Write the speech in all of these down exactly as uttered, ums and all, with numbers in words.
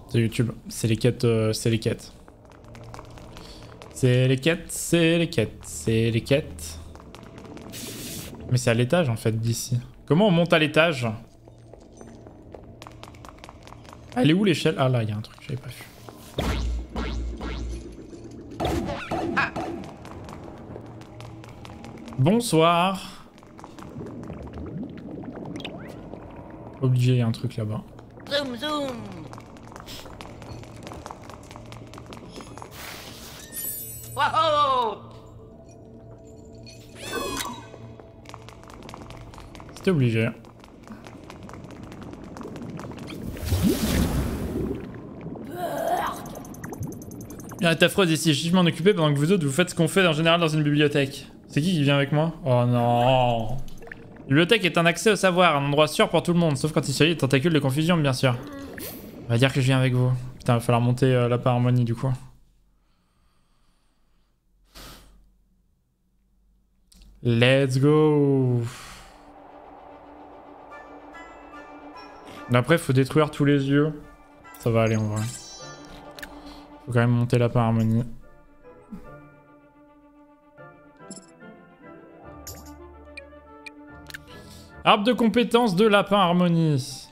C'est YouTube. C'est les quêtes. Euh, c'est les quêtes. C'est les quêtes, c'est les quêtes, c'est les quêtes. Mais c'est à l'étage en fait d'ici. Comment on monte à l'étage? Elle est où l'échelle? Ah là, il y a un truc, j'avais pas vu. Ah. Bonsoir. Obligé, il y a un truc là-bas. Zoom zoom. Waouh! C'était obligé. Arrête ta phrase ici, je m'en occuper pendant que vous autres vous faites ce qu'on fait en général dans une bibliothèque. C'est qui qui vient avec moi? Oh non. La bibliothèque est un accès au savoir, un endroit sûr pour tout le monde, sauf quand il s'agit de tentacules de confusion bien sûr. On va dire que je viens avec vous. Putain, il va falloir monter euh, la part harmonie du coup. Let's go. Après, faut détruire tous les yeux. Ça va aller en vrai. Faut quand même monter la part harmonie. Arbre de compétences de lapin harmonie.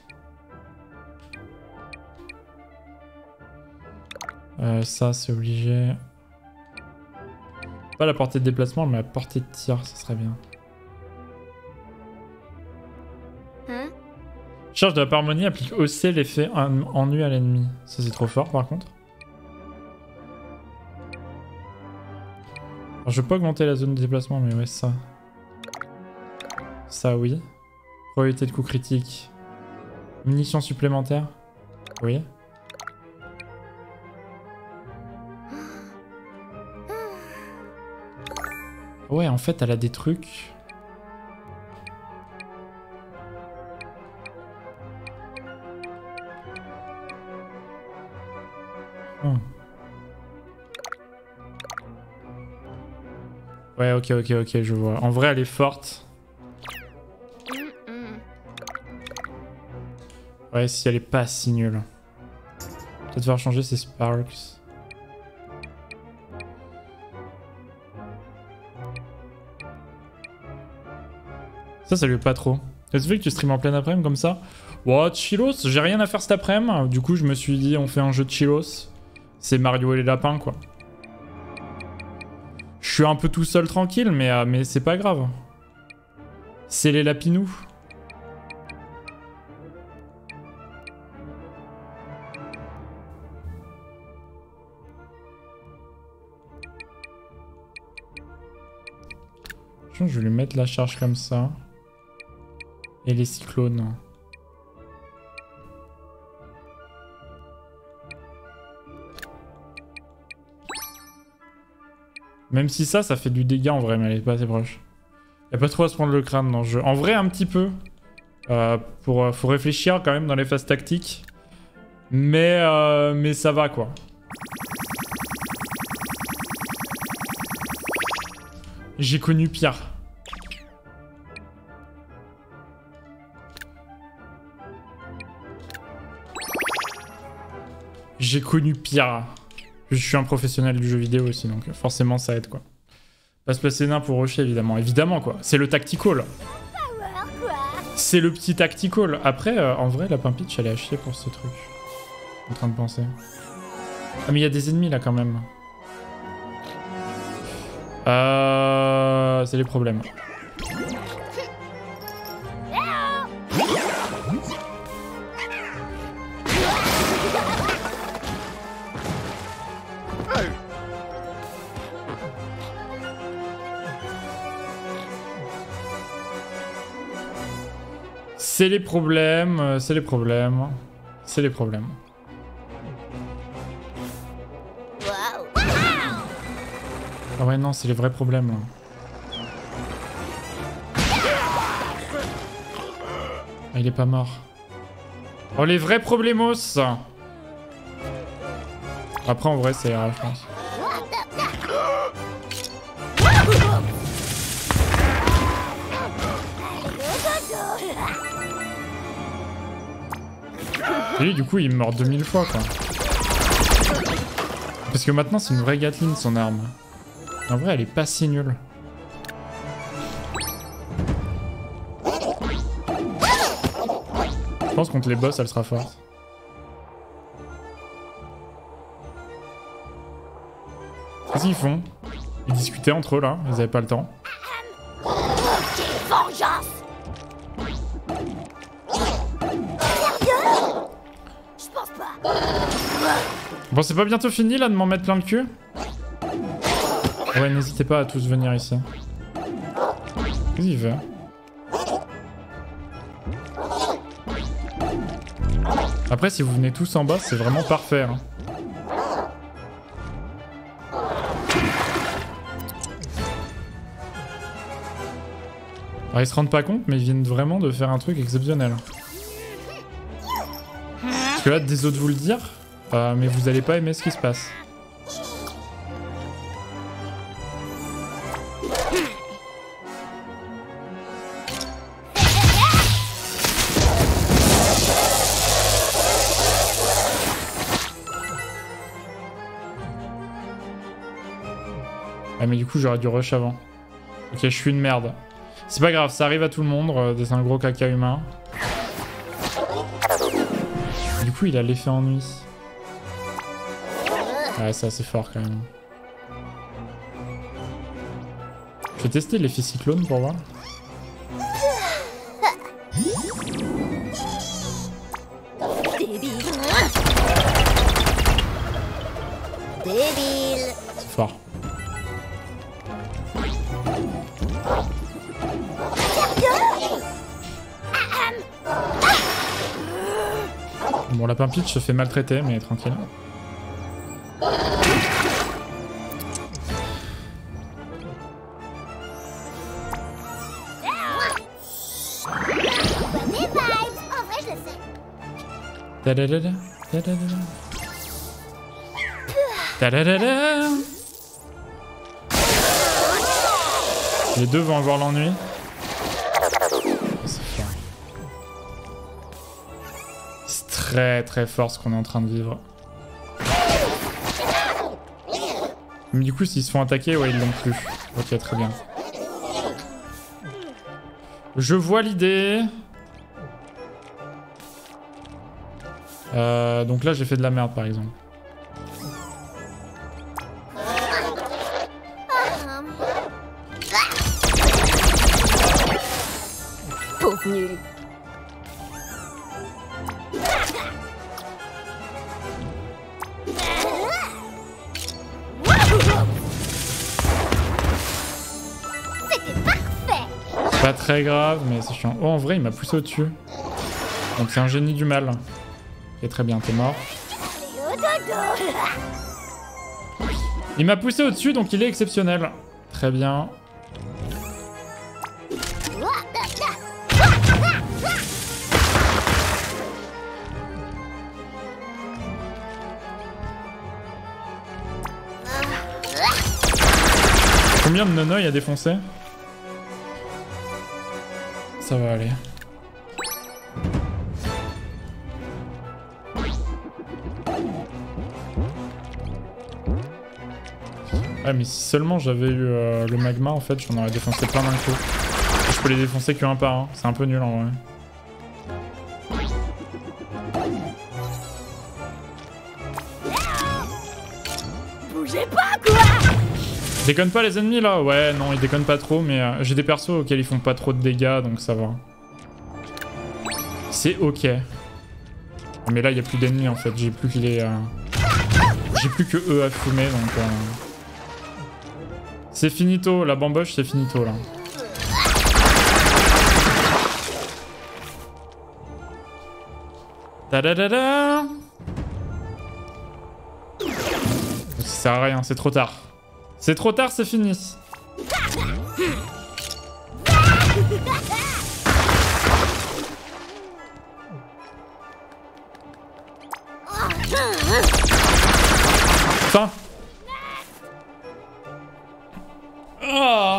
Euh, ça, c'est obligé. Pas la portée de déplacement, mais la portée de tir, ça serait bien. Hein? Charge de la part harmonie applique aussi l'effet ennui à l'ennemi. Ça, c'est trop fort par contre. Alors, je peux augmenter la zone de déplacement, mais ouais, ça. Ça, oui. Probabilité de coup critique. Munitions supplémentaires. Oui. Ouais, en fait, elle a des trucs. Hmm. Ouais, ok, ok, ok, je vois. En vrai, elle est forte. Ouais, si elle est pas si nulle. Peut-être devoir changer ses sparks. Ça, ça lui est pas trop. Est-ce que tu stream en pleine après-midi comme ça? Wow, chillos, j'ai rien à faire cet après-midi. Du coup, je me suis dit, on fait un jeu de chillos. C'est Mario et les lapins, quoi. Je suis un peu tout seul tranquille, mais, euh, mais c'est pas grave. C'est les lapinous. Je vais lui mettre la charge comme ça. Et les cyclones. Même si ça, ça fait du dégât en vrai, mais elle est pas assez proche. Y'a pas trop à se prendre le crâne dans le jeu. En vrai, un petit peu. Euh, pour, euh, faut réfléchir quand même dans les phases tactiques. Mais, euh, mais ça va quoi. J'ai connu pire. J'ai connu pire. Je suis un professionnel du jeu vidéo aussi, donc forcément ça aide quoi. Pas se placer nain pour rusher évidemment. Évidemment quoi. C'est le tactical. C'est le petit tactical. Après, euh, en vrai, la Pimpitch elle est à chier pour ce truc. Je suis en train de penser. Ah mais il y a des ennemis là quand même. Euh... C'est les problèmes. C'est les problèmes, c'est les problèmes, c'est les problèmes. Ah ouais non, c'est les vrais problèmes là. Ah, il est pas mort. Oh les vrais problemos. Après en vrai c'est ira je pense. Et lui, du coup il meurt deux mille fois quoi. Parce que maintenant, c'est une vraie Gatling, son arme. En vrai, elle est pas si nulle. Je pense contre les boss, elle sera forte. Qu'est-ce qu'ils font? Ils discutaient entre eux, là. Ils avaient pas le temps. Vengeance. Je pense pas. Bon, c'est pas bientôt fini, là, de m'en mettre plein le cul? Ouais, n'hésitez pas à tous venir ici. Qu'est-ce qu'il fait? Après, si vous venez tous en bas, c'est vraiment parfait. Hein. Alors, ils se rendent pas compte, mais ils viennent vraiment de faire un truc exceptionnel. Parce que là, désolé de vous le dire, euh, mais vous allez pas aimer ce qui se passe. Ah mais du coup j'aurais dû rush avant. Ok, je suis une merde. C'est pas grave, ça arrive à tout le monde, euh, c'est un gros caca humain. Du coup il a l'effet ennui. Ouais, c'est assez fort quand même. Je vais tester l'effet cyclone pour voir. Débile. Débile. C'est fort. Bon, lapin pitch se fait maltraiter, mais tranquille. Ta-da-da-da, ta-da-da-da. Ta-da-da-da. Les deux vont avoir l'ennui. C'est très très fort ce qu'on est en train de vivre. Mais du coup, s'ils se font attaquer, ouais, ils l'ont plus. Ok, très bien. Je vois l'idée. Euh, donc là, j'ai fait de la merde, par exemple. Pauvre nul. C'était parfait. Pas très grave, mais c'est chiant. Oh, en vrai, il m'a poussé au-dessus. Donc c'est un génie du mal. Ok, très bien, t'es mort. Il m'a poussé au-dessus, donc il est exceptionnel. Très bien. Combien de nono il a défoncé? Ça va aller. Ah mais si seulement j'avais eu euh, le magma en fait, j'en aurais défoncé plein d'un coup. Je peux les défoncer qu'un par un, c'est un peu nul en vrai. Bougez pas quoi. Déconne pas les ennemis là? Ouais non ils déconnent pas trop mais euh, j'ai des persos auxquels ils font pas trop de dégâts donc ça va. C'est ok. Mais là il y a plus d'ennemis en fait, j'ai plus que les... Euh... J'ai plus que eux à fumer donc... Euh... C'est finito, la bamboche c'est finito là. Ta-da-da-da. Ça sert à rien, c'est trop tard. C'est trop tard, c'est fini. Fin. Oh.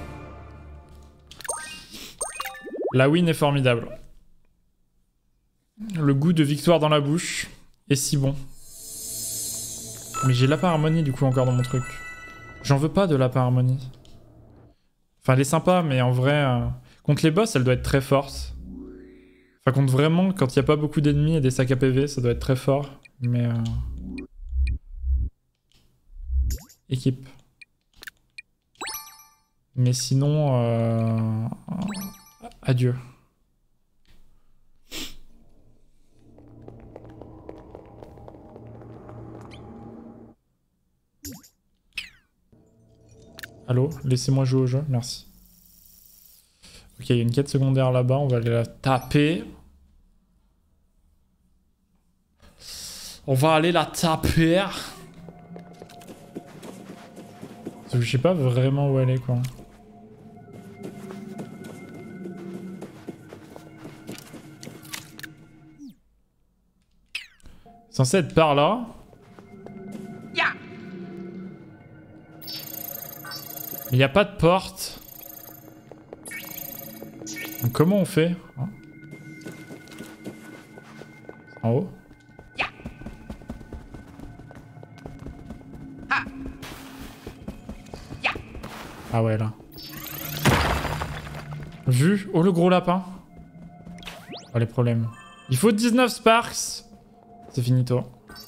La win est formidable. Le goût de victoire dans la bouche est si bon. Mais j'ai lapin harmonie du coup encore dans mon truc. J'en veux pas de lapin harmonie. Enfin, elle est sympa, mais en vrai, euh, contre les boss, elle doit être très forte. Enfin, contre vraiment, quand il n'y a pas beaucoup d'ennemis et des sacs à P V, ça doit être très fort. Mais... Euh... Équipe. Mais sinon... Euh... Adieu. Allô, laissez-moi jouer au jeu, merci. Ok, il y a une quête secondaire là-bas, on va aller la taper. On va aller la taper. Parce que je sais pas vraiment où elle est, quoi. Censé être par là. Il n'y a pas de porte. Donc comment on fait? En haut? Ah ouais, là. Vu? Oh, le gros lapin. Oh, les problèmes. Il faut dix-neuf Sparks. C'est finito.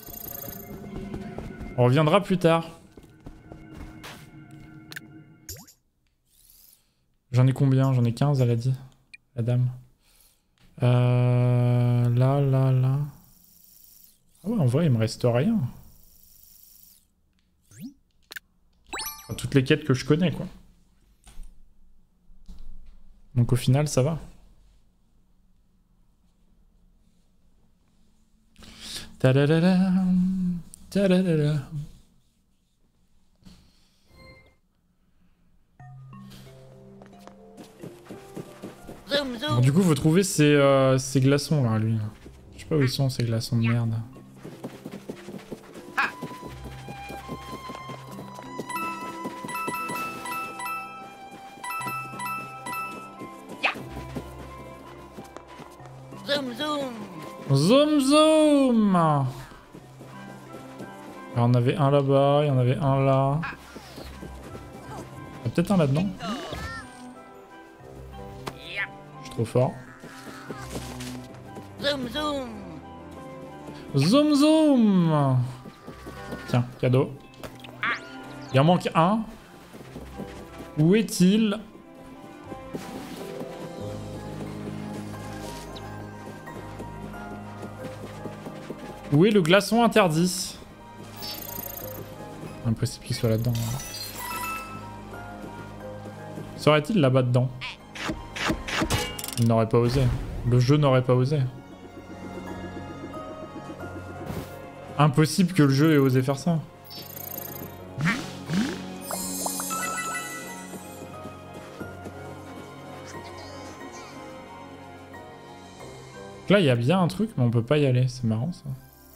On reviendra plus tard. J'en ai combien? J'en ai quinze, elle a dit. La dame. Euh, là, là, là. Ah ouais, en vrai, il me reste rien. Enfin, toutes les quêtes que je connais, quoi. Donc au final, ça va. Ta-da-da-da. Ta-da-da-da. Bon, du coup, faut trouver ces, euh, ces glaçons là, lui. Je sais pas où ils sont, ces glaçons de merde. Zoom zoom. Zoom zoom. Alors, on avait un là-bas, il y en avait un là. Il y a peut-être un là-dedans. Je suis trop fort. Zoom zoom. Zoom zoom. Tiens, cadeau. Il en manque un. Où est-il? Où est le glaçon interdit? Impossible qu'il soit là-dedans. Serait-il là-bas dedans? Il n'aurait pas osé. Le jeu n'aurait pas osé. Impossible que le jeu ait osé faire ça. Là, il y a bien un truc, mais on peut pas y aller. C'est marrant, ça.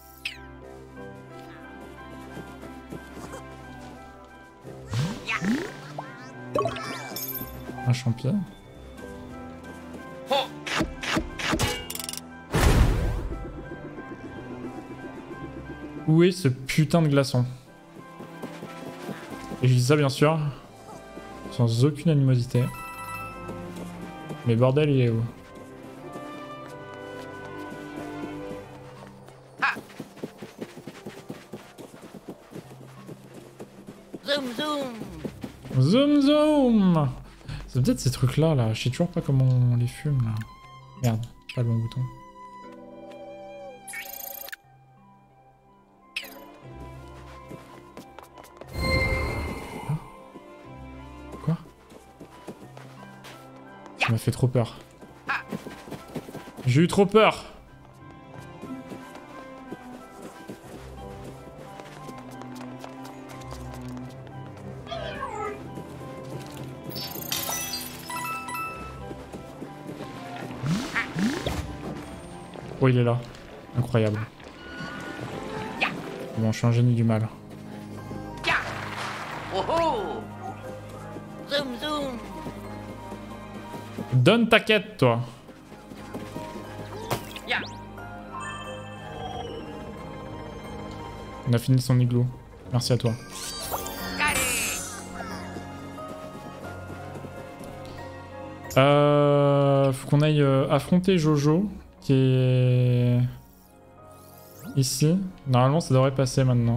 Un champion. Où est ce putain de glaçon? Et je dis ça, bien sûr, sans aucune animosité. Mais bordel, il est où? Zoom zoom. Zoom zoom. C'est peut-être ces trucs là, là. Je sais toujours pas comment on les fume là. Merde, pas le bon bouton. Ah. Quoi? Ça m'a fait trop peur. J'ai eu trop peur. Oh, il est là. Incroyable. Bon, je suis un génie du mal. Zoom zoom. Donne ta quête, toi. On a fini son igloo. Merci à toi. Euh, faut qu'on aille euh, affronter Jojo, qui est ici. Normalement, ça devrait passer maintenant.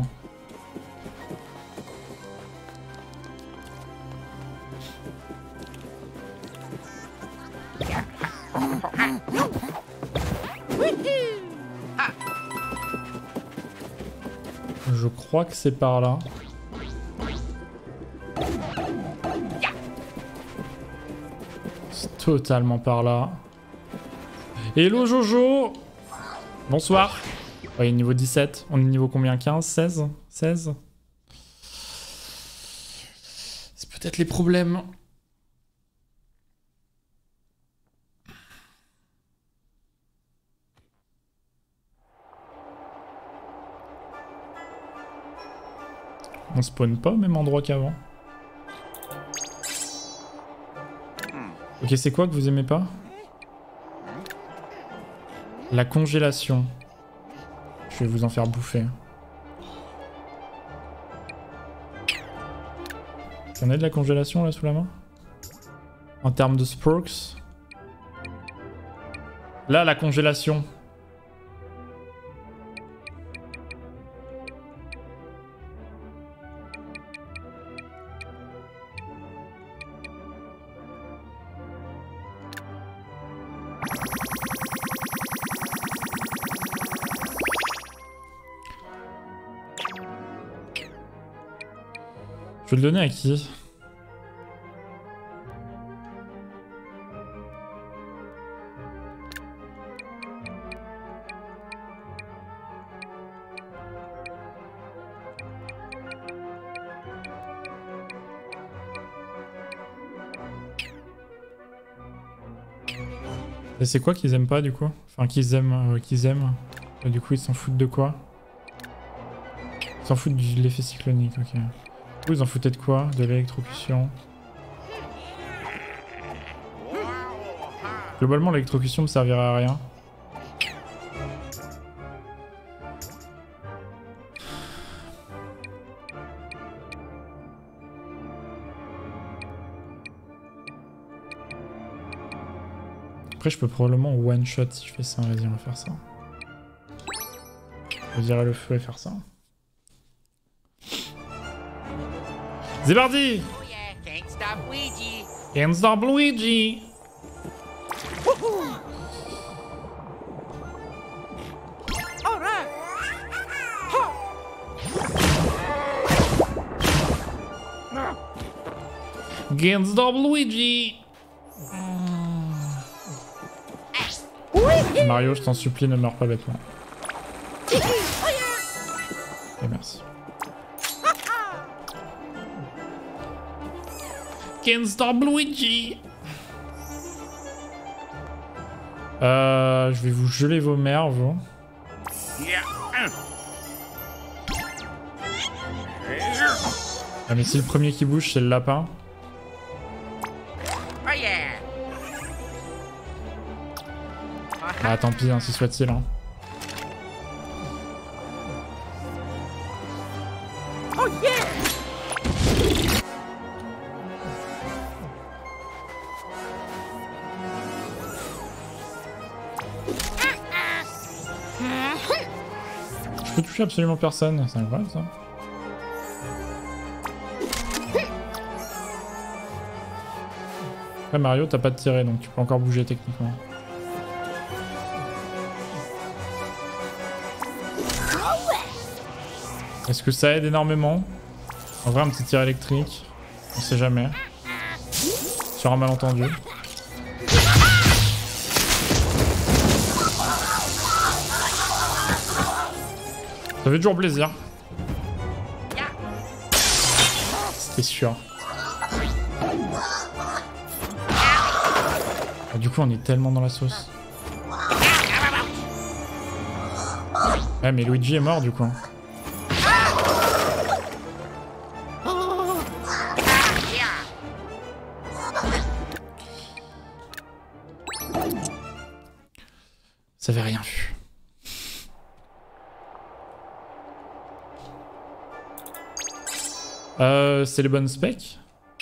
Je crois que c'est par là. C'est totalement par là. Hello Jojo! Bonsoir. Ouais, niveau dix-sept. On est niveau combien? quinze? seize? seize? C'est peut-être les problèmes. On spawn pas au même endroit qu'avant. Ok, c'est quoi que vous aimez pas? La congélation. Je vais vous en faire bouffer. J'en ai de la congélation là sous la main? En termes de sporks. Là, la congélation. Je vais le donner à qui? Et c'est quoi qu'ils aiment pas du coup? Enfin qu'ils aiment, euh, qu'ils aiment. Et du coup ils s'en foutent de quoi? Ils s'en foutent de l'effet cyclonique, ok. Vous en foutez de quoi? De l'électrocution. Globalement, l'électrocution me servirait à rien. Après, je peux probablement one shot si je fais ça. Vas-y, on va faire ça. Je dirais le feu et faire ça. C'est parti! Oh yeah, can't stop Luigi. Can't stop Luigi! All right. Can't stop Luigi! Mario, je t'en supplie, ne meurs pas bêtement. Et merci. Can't stop Luigi! Euh, je vais vous geler vos mères, vous. Ah, mais si le premier qui bouge, c'est le lapin. Oh yeah. Ah, tant pis, ainsi soit-il. Hein. Oh yeah. Je peux toucher absolument personne, c'est incroyable ça. Après Mario, t'as pas de tiré, donc tu peux encore bouger techniquement. Est-ce que ça aide énormément? En vrai, un petit tir électrique, on sait jamais. Sur un malentendu. Ça fait toujours plaisir. C'était sûr. Ah, du coup, on est tellement dans la sauce. Ouais, mais Luigi est mort du coup. Ça avait rien vu. Euh, c'est les bonnes specs.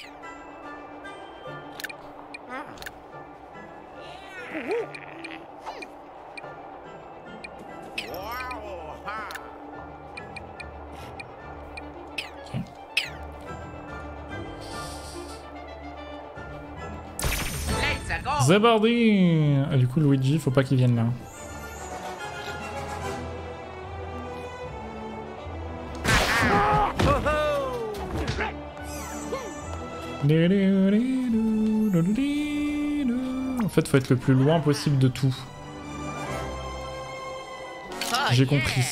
Zabardi. Ah, du coup, Luigi, faut pas qu'il vienne là. En fait, faut être le plus loin possible de tout. J'ai compris.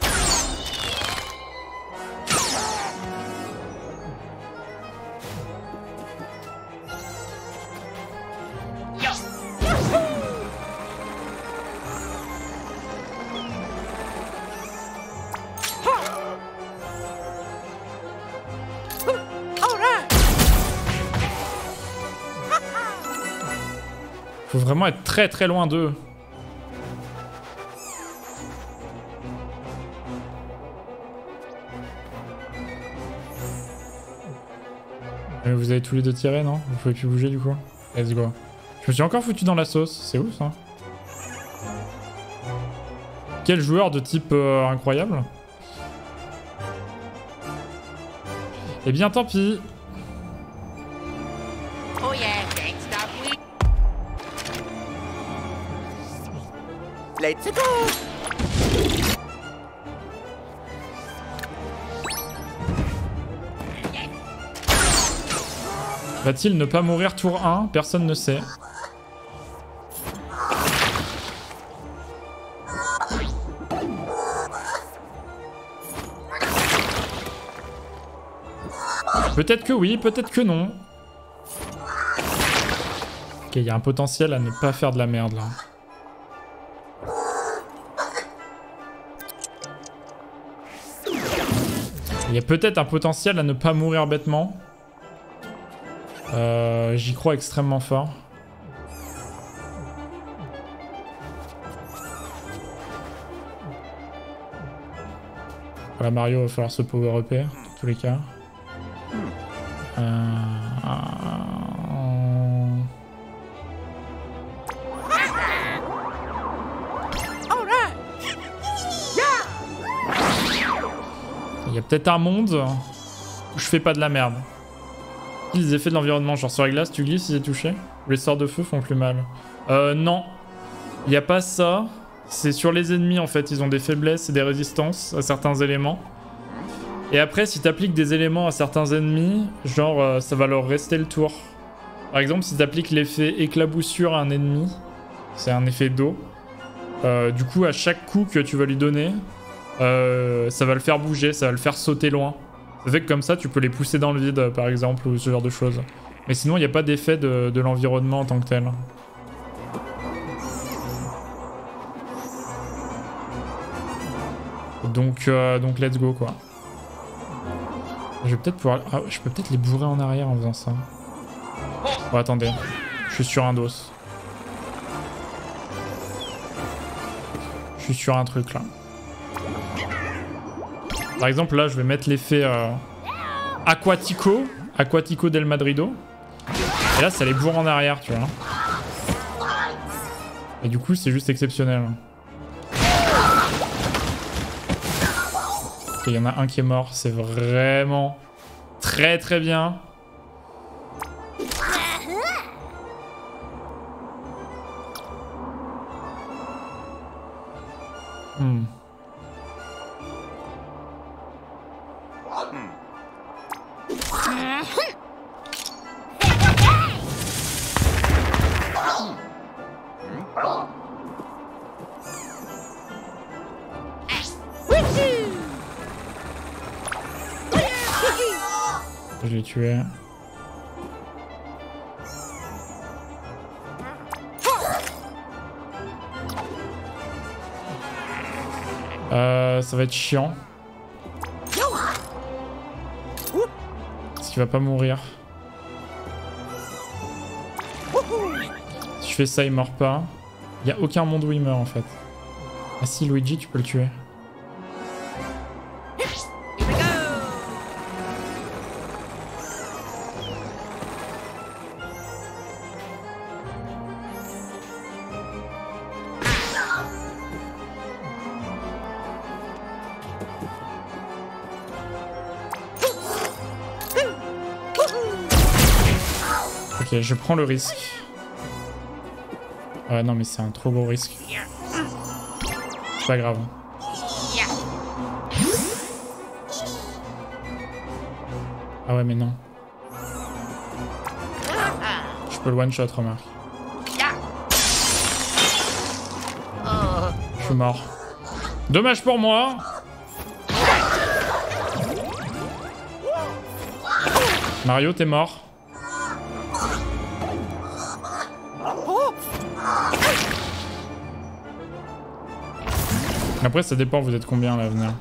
Faut vraiment être très très loin d'eux. Vous avez tous les deux tiré, non? Vous pouvez plus bouger du coup? Let's go. Je me suis encore foutu dans la sauce, c'est ouf ça. Quel joueur de type euh, incroyable. Eh bien tant pis. Oh yeah, can't stop we. Let's go. Va-t-il ne pas mourir tour un? Personne ne sait. Peut-être que oui, peut-être que non. Ok, il y a un potentiel à ne pas faire de la merde là. Il y a peut-être un potentiel à ne pas mourir bêtement. Euh, J'y crois extrêmement fort. Voilà, Mario va falloir se power-upper, dans tous les cas. Euh... Il y a peut-être un monde où je fais pas de la merde. Les effets de l'environnement, genre sur la glace, tu glisses si c'est touché. Les sorts de feu font plus mal. Euh, non. Il n'y a pas ça. C'est sur les ennemis, en fait. Ils ont des faiblesses et des résistances à certains éléments. Et après, si tu appliques des éléments à certains ennemis, genre, euh, ça va leur rester le tour. Par exemple, si tu appliques l'effet éclaboussure à un ennemi, c'est un effet d'eau. Euh, du coup, à chaque coup que tu vas lui donner, euh, ça va le faire bouger, ça va le faire sauter loin. Ça fait que comme ça, tu peux les pousser dans le vide, par exemple, ou ce genre de choses. Mais sinon, il n'y a pas d'effet de, de l'environnement en tant que tel. Donc, euh, donc let's go, quoi. Je vais peut-être pouvoir... Ah, je peux peut-être les bourrer en arrière en faisant ça. Oh, attendez. Je suis sur un dos. Je suis sur un truc, là. Par exemple, là, je vais mettre l'effet euh, Aquatico. Aquatico del Madrido. Et là, ça les bourre en arrière, tu vois. Et du coup, c'est juste exceptionnel. Ok, il y en a un qui est mort. C'est vraiment très très bien. Hmm. Je l'ai tué. Euh, ça va être chiant. Parce qu'il va pas mourir. Si je fais ça, il meurt pas. Il y a aucun monde où il meurt en fait. Ah si, Luigi, tu peux le tuer. Ok, je prends le risque. Ouais, non, mais c'est un trop gros risque. C'est pas grave. Ah ouais, mais non. Je peux le one-shot, remarque. Je suis mort. Dommage pour moi. Mario, t'es mort. Après, ça dépend, vous êtes combien là à venir.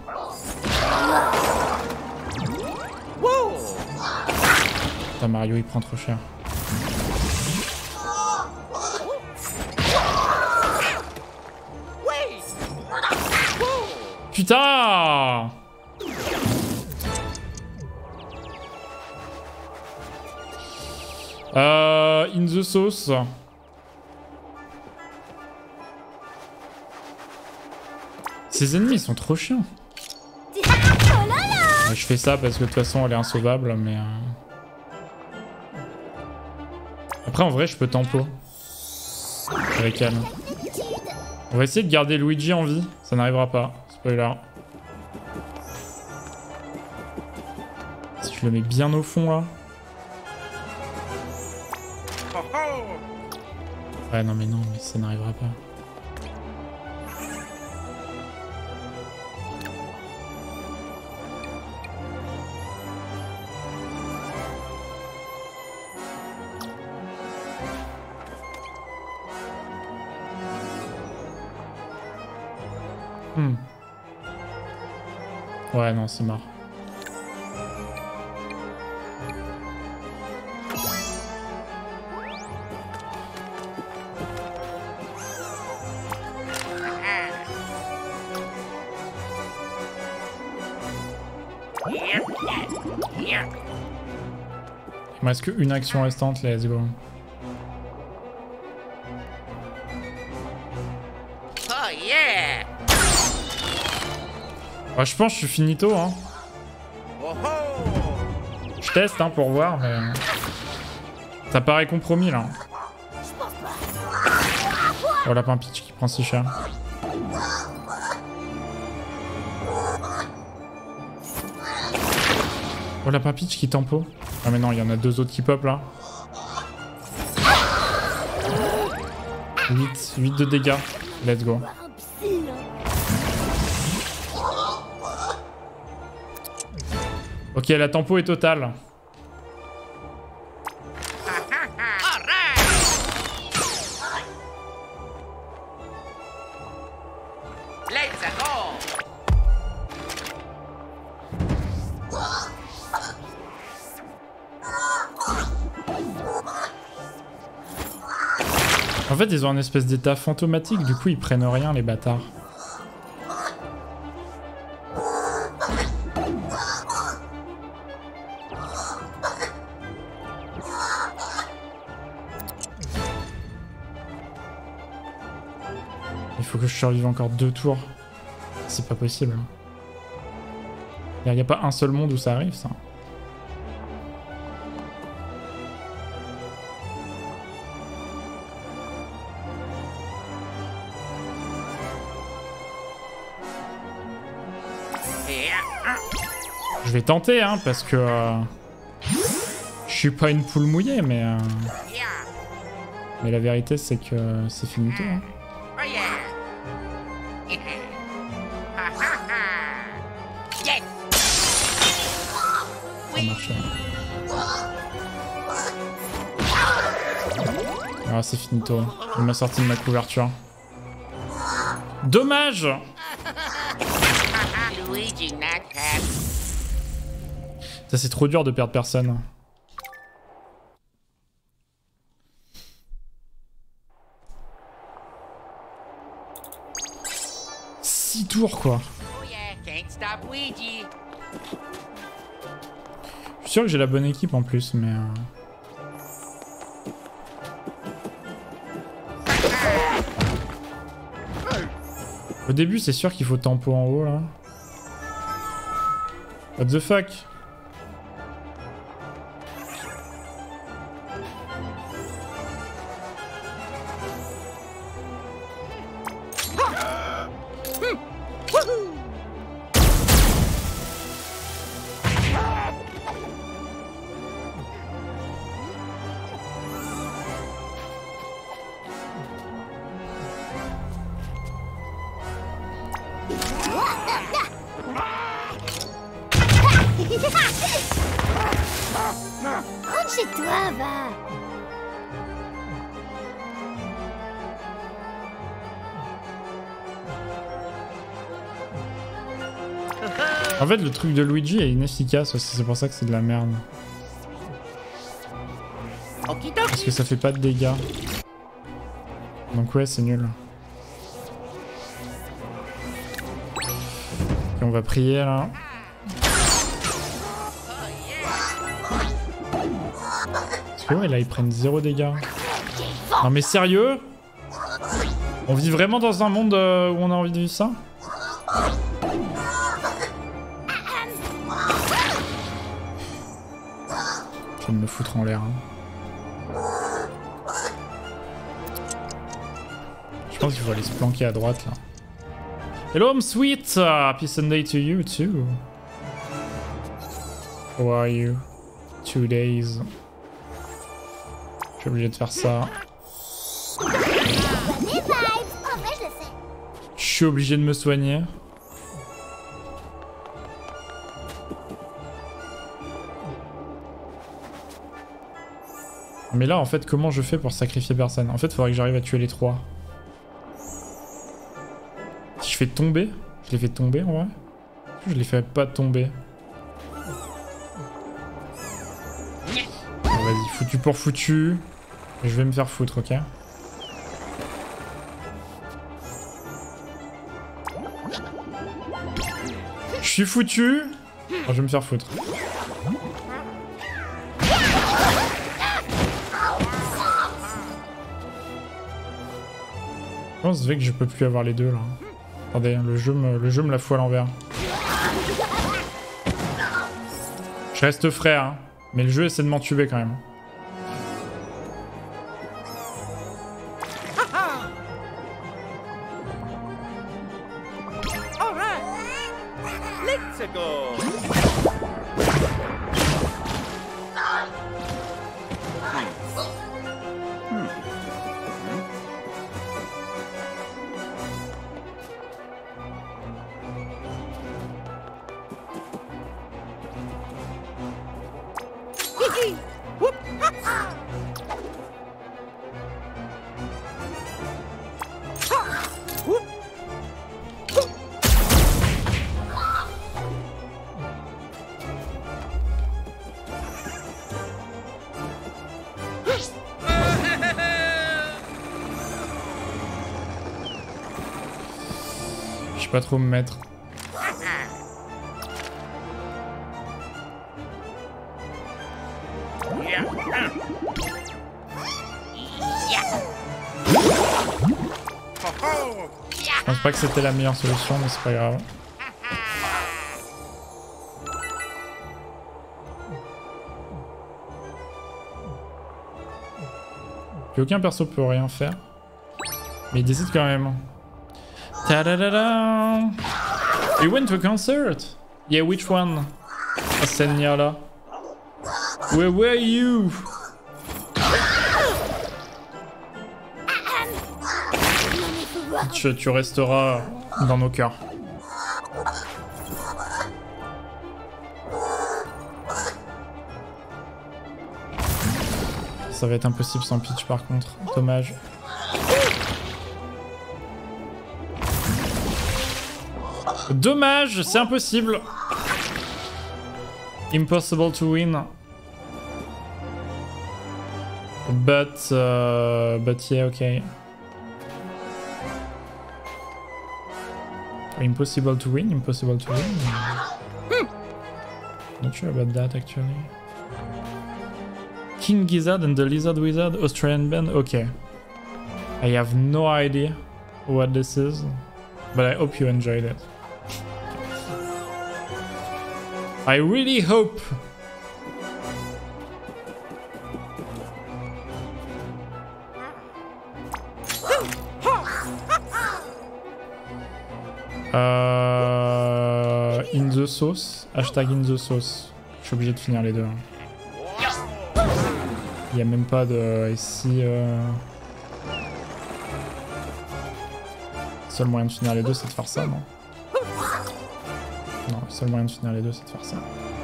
Putain, Mario, il prend trop cher. Putain! Euh, in the sauce. Ces ennemis sont trop chiants. Je fais ça parce que de toute façon elle est insauvable, mais... Euh... Après en vrai je peux tempo. Avec elle. On va essayer de garder Luigi en vie. Ça n'arrivera pas. Spoiler. Si je le mets bien au fond là. Ouais non mais non, mais ça n'arrivera pas. Hmm. Ouais non c'est mort. Il me reste qu'une action restante, let's go. Oh yeah! Ouais, je pense que je suis finito, hein. Je teste, hein, pour voir, mais... Ça paraît compromis, là. Oh, Lapin Peach qui prend si cher. Oh, Lapin Peach qui tempo. Ah mais non, il y en a deux autres qui pop là. huit, huit de dégâts. Let's go. Ok, la tempo est totale. En fait, ils ont un espèce d'état fantomatique, du coup, ils prennent rien, les bâtards. Il faut que je survive encore deux tours. C'est pas possible. Il n'y a pas un seul monde où ça arrive, ça. Je vais tenter, hein, parce que... Euh, je suis pas une poule mouillée, mais... Euh, mais la vérité, c'est que c'est finito. Hein. Ça marche. Ah, c'est finito. Il m'a sorti de ma couverture. Dommage! Ça, c'est trop dur de perdre personne. Six tours, quoi. Je suis sûr que j'ai la bonne équipe en plus, mais... Euh... Au début, c'est sûr qu'il faut tempo en haut, là. What the fuck? Rentre chez toi, va. En fait, le truc de Luigi est inefficace aussi, c'est pour ça que c'est de la merde. Parce que ça fait pas de dégâts. Donc ouais, c'est nul. Et on va prier là. Parce que ouais, là ils prennent zéro dégâts. Non mais sérieux? On vit vraiment dans un monde euh, où on a envie de vivre ça? Je vais me foutre en l'air. Hein. Je pense qu'il faut aller se planquer à droite là. Hello, I'm sweet. Uh, happy Sunday to you too. How are you? Two days. Je suis obligé de faire ça. Je suis obligé de me soigner. Mais là, en fait, comment je fais pour sacrifier personne? En fait, il faudrait que j'arrive à tuer les trois. Si je fais tomber, je les fais tomber en vrai. Je les fais pas tomber. Bon, vas-y, foutu pour foutu. Je vais me faire foutre, ok? Je suis foutu. Oh, je vais me faire foutre. Comment ça se fait que je peux plus avoir les deux là? Attendez, le jeu me, le jeu me la fout à l'envers. Je reste frais, hein, mais le jeu essaie de m'entuber quand même. Je sais pas trop me mettre. Je pense pas que c'était la meilleure solution, mais c'est pas grave. Puis aucun perso peut rien faire. Mais il décide quand même. Ta-da-da-da! We went to a concert! Yeah, which one? Seniola. Where were you? Tu, tu resteras dans nos cœurs. Ça va être impossible sans Peach par contre. Dommage. Dommage, c'est impossible. Impossible to win. But, uh, but yeah, okay. Impossible to win, impossible to win. Not sure about that actually. King Gizzard and the Lizard Wizard, Australian band. Okay. I have no idea what this is, but I hope you enjoyed it. I really hope. Euh... In the sauce. Hashtag in the sauce. Je suis obligé de finir les deux. Hein. Il n'y a même pas de... Ici... Euh... Le seul moyen de finir les deux, c'est de faire ça, non? Non, le seul moyen de finir les deux, c'est de faire ça.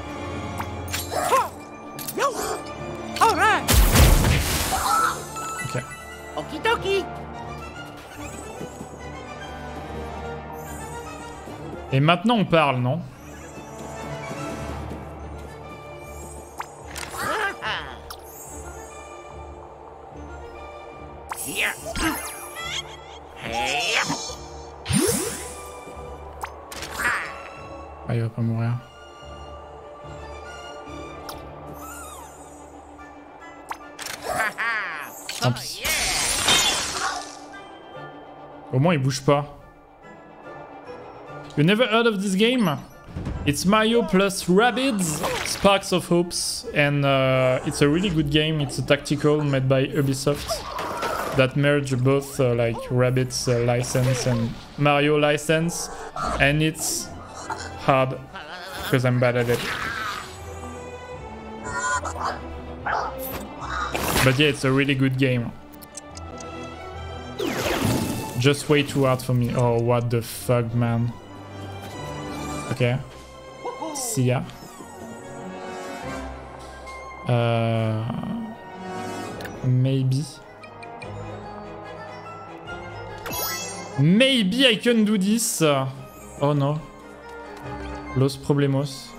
Ok. Okidoki. Et maintenant, on parle, non? Ah, il va pas mourir. Tant pis. Au moins, il bouge pas. You never heard of this game? It's Mario plus Rabbids, Sparks of Hopes, and uh, it's a really good game. It's a tactical made by Ubisoft that merge both uh, like Rabbids uh, license and Mario license, and it's hard because I'm bad at it. But yeah, it's a really good game. Just way too hard for me. Oh, what the fuck, man. Ok. See ya. Uh, maybe. Maybe I can do this. Oh no. Los problemos.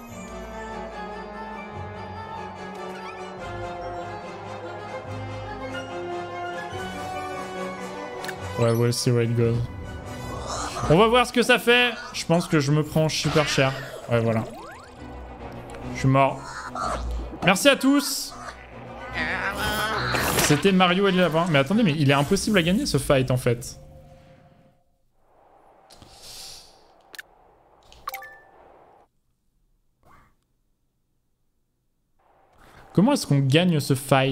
Well, we'll see where it goes. On va voir ce que ça fait. Je pense que je me prends super cher. Ouais, voilà. Je suis mort. Merci à tous. C'était Mario et les lapins. Mais attendez, mais il est impossible à gagner ce fight en fait. Comment est-ce qu'on gagne ce fight ?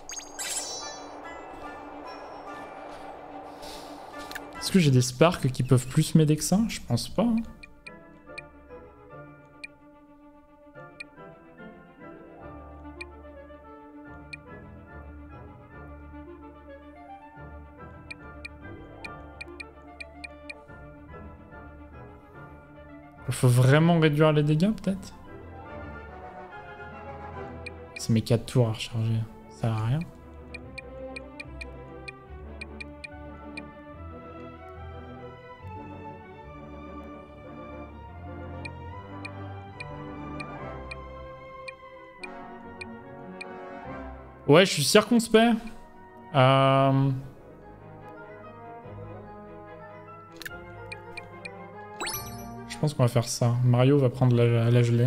Est-ce que j'ai des sparks qui peuvent plus m'aider que ça? Je pense pas. Hein. Il faut vraiment réduire les dégâts peut-être? C'est mes quatre tours à recharger. Ça sert à rien. Ouais, je suis circonspect. Euh... Je pense qu'on va faire ça. Mario va prendre la, la gelée.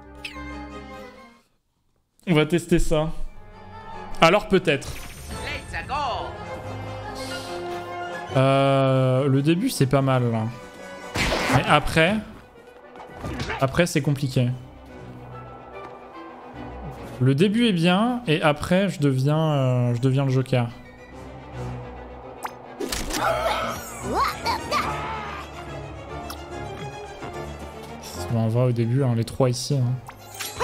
On va tester ça. Alors peut-être. Euh, le début c'est pas mal là. Mais après... Après c'est compliqué. Le début est bien, et après, je deviens, euh, je deviens le Joker. Bon, on va au début, hein, les trois ici. Hein.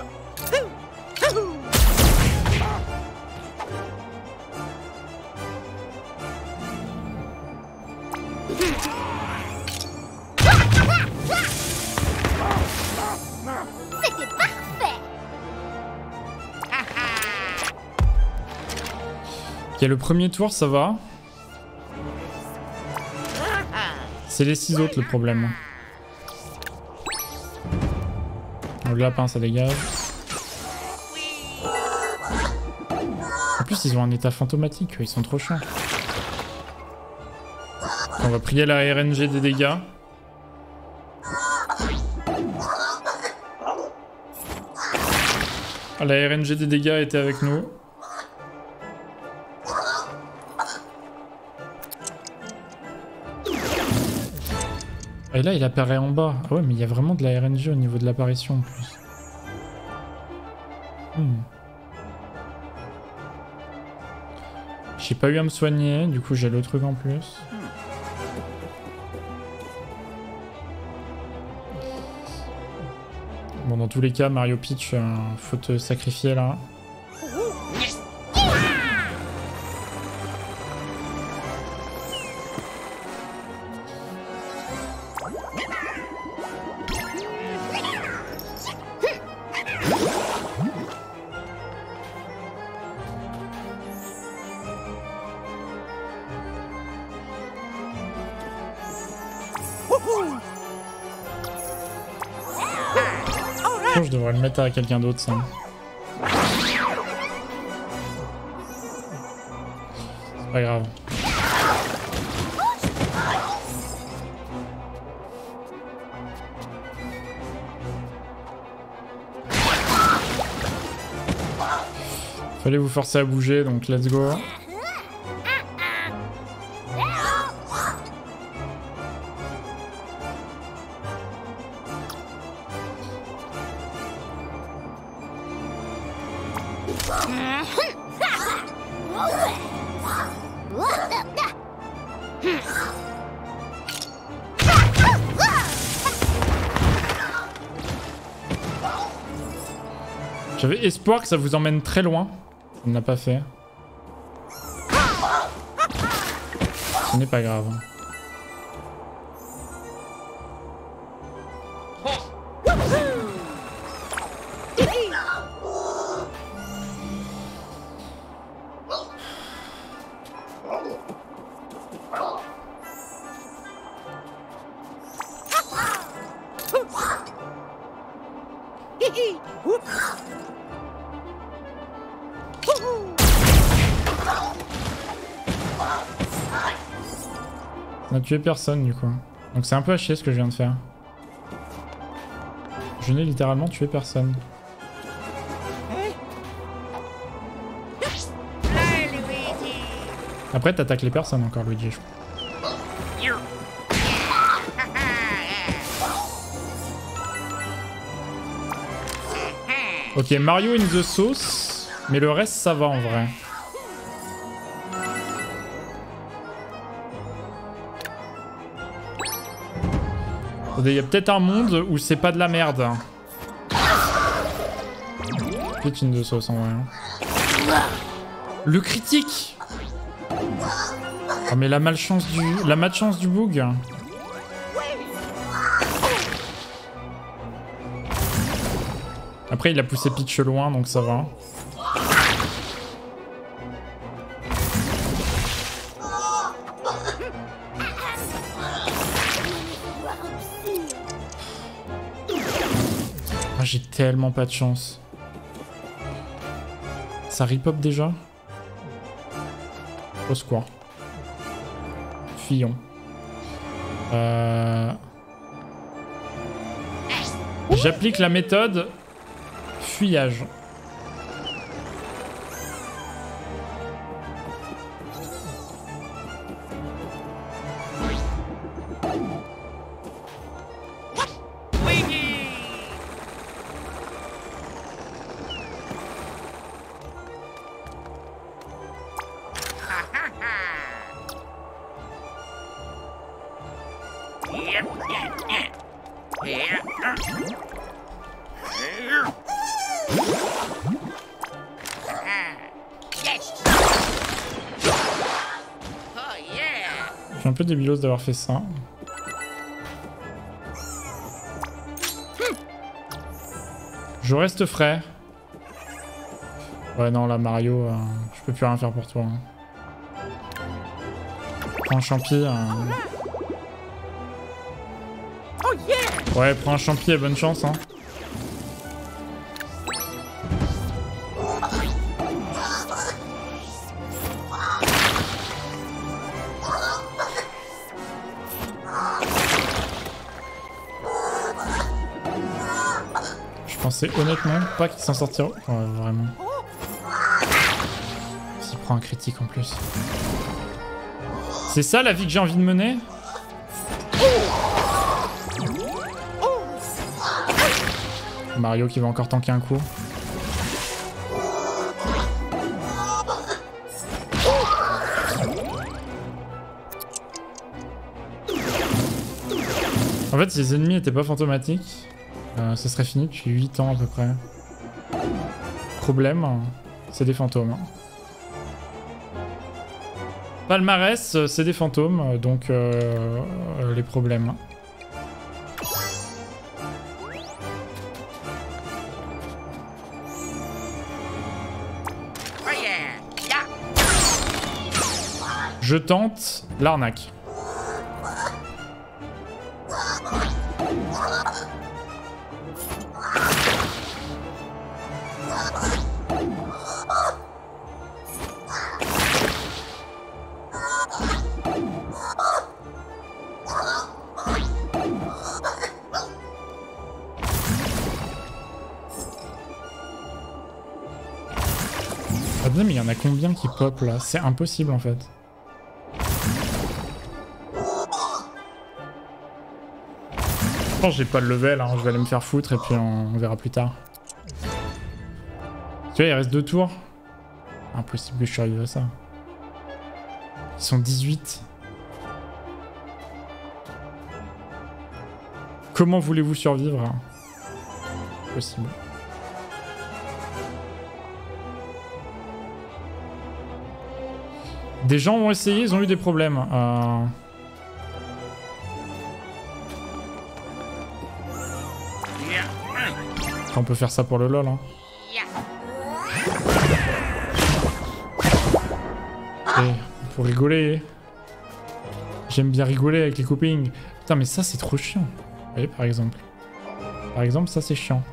Ok, le premier tour, ça va. C'est les six autres le problème. Le lapin, ça dégage. En plus, ils ont un état fantomatique, ils sont trop chiants. On va prier la R N G des dégâts. La R N G des dégâts était avec nous. Et là, il apparaît en bas. Ah ouais, mais il y a vraiment de la R N G au niveau de l'apparition en plus. Hmm. J'ai pas eu à me soigner, du coup j'ai le truc en plus. Bon, dans tous les cas, Mario Peach, euh, faut te sacrifier là. Je devrais le mettre à quelqu'un d'autre, ça. C'est pas grave. Fallait vous forcer à bouger, donc let's go. J'avais espoir que ça vous emmène très loin. Ça ne l'a pas fait. Ce n'est pas grave. On a tué personne du coup. Donc c'est un peu à chier ce que je viens de faire. Je n'ai littéralement tué personne. Après t'attaques les personnes encore, Luigi. Je crois. Ok, Mario in the sauce, mais le reste ça va en vrai. Il y a peut-être un monde où c'est pas de la merde. Peut-être une de sauce en vrai. Le critique. Oh mais la malchance du... La malchance du bug. Après il a poussé Peach loin donc ça va. J'ai tellement pas de chance. Ça ripop déjà? Au secours. Fillon. Euh... J'applique la méthode fuyage. Je suis un peu débilos d'avoir fait ça. Je reste frais. Ouais non là Mario, euh, je peux plus rien faire pour toi. Hein. Prends un champi. Euh... Ouais prends un champi et bonne chance hein. Je pensais honnêtement pas qu'il s'en sortira. Ouais, vraiment. S'il prend un critique en plus. C'est ça la vie que j'ai envie de mener? Mario qui va encore tanker un coup. En fait, ses ennemis étaient pas fantomatiques. Euh, ça serait fini depuis huit ans à peu près. Problème, c'est des fantômes. Palmarès, c'est des fantômes, donc euh, euh, les problèmes. Oh yeah! Yeah! Je tente l'arnaque. Mais il y en a combien qui pop là? C'est impossible en fait. Je pense que j'ai pas le level, hein. Je vais aller me faire foutre et puis on, on verra plus tard. Tu vois, il reste deux tours. Impossible que je suis arrivé à ça. Ils sont dix-huit. Comment voulez-vous survivre? Impossible. Des gens ont essayé, ils ont eu des problèmes. Euh... On peut faire ça pour le lol. Hein. Et pour rigoler. J'aime bien rigoler avec les copines. Putain, mais ça, c'est trop chiant. Vous voyez, par exemple. Par exemple, ça, c'est chiant.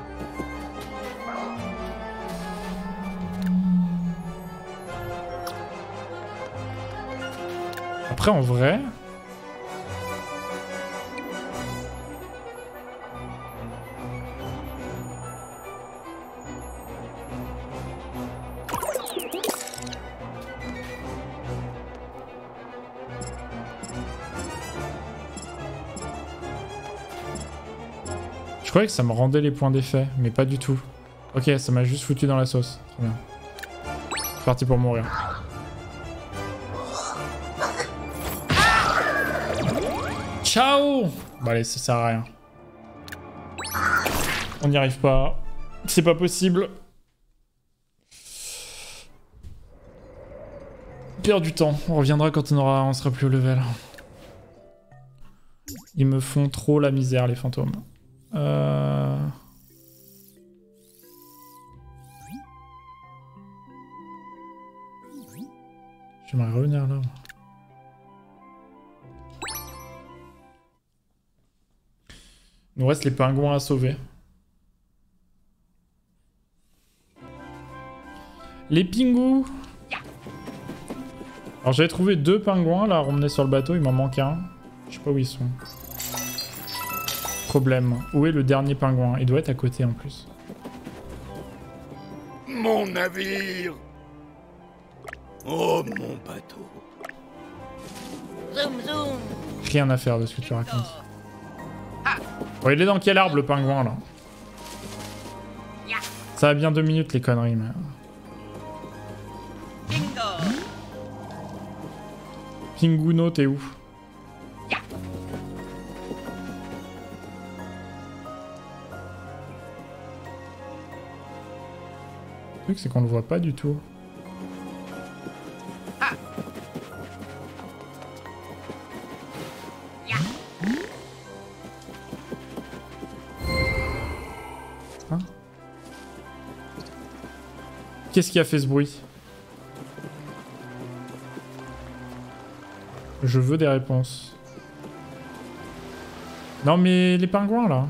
Après, en vrai... Je croyais que ça me rendait les points d'effet, mais pas du tout. Ok, ça m'a juste foutu dans la sauce. Très bien. C'est parti pour mourir. Ciao! Bon allez, ça sert à rien. On n'y arrive pas. C'est pas possible. Perdre du temps. On reviendra quand on aura, on sera plus au level. Ils me font trop la misère, les fantômes. Euh... J'aimerais revenir là. Il nous reste les pingouins à sauver. Les pingous. Alors j'avais trouvé deux pingouins là, à ramener sur le bateau, il m'en manque un. Je sais pas où ils sont. Problème. Où est le dernier pingouin? Il doit être à côté en plus. Mon navire! Oh mon bateau! Zoom zoom! Rien à faire de ce que tu racontes. Oh, il est dans quel arbre le pingouin là? Ça va bien deux minutes les conneries mais... Pinguno, t'es où? Le truc c'est qu'on le voit pas du tout. Hein? Qu'est-ce qui a fait ce bruit? Je veux des réponses. Non mais les pingouins là.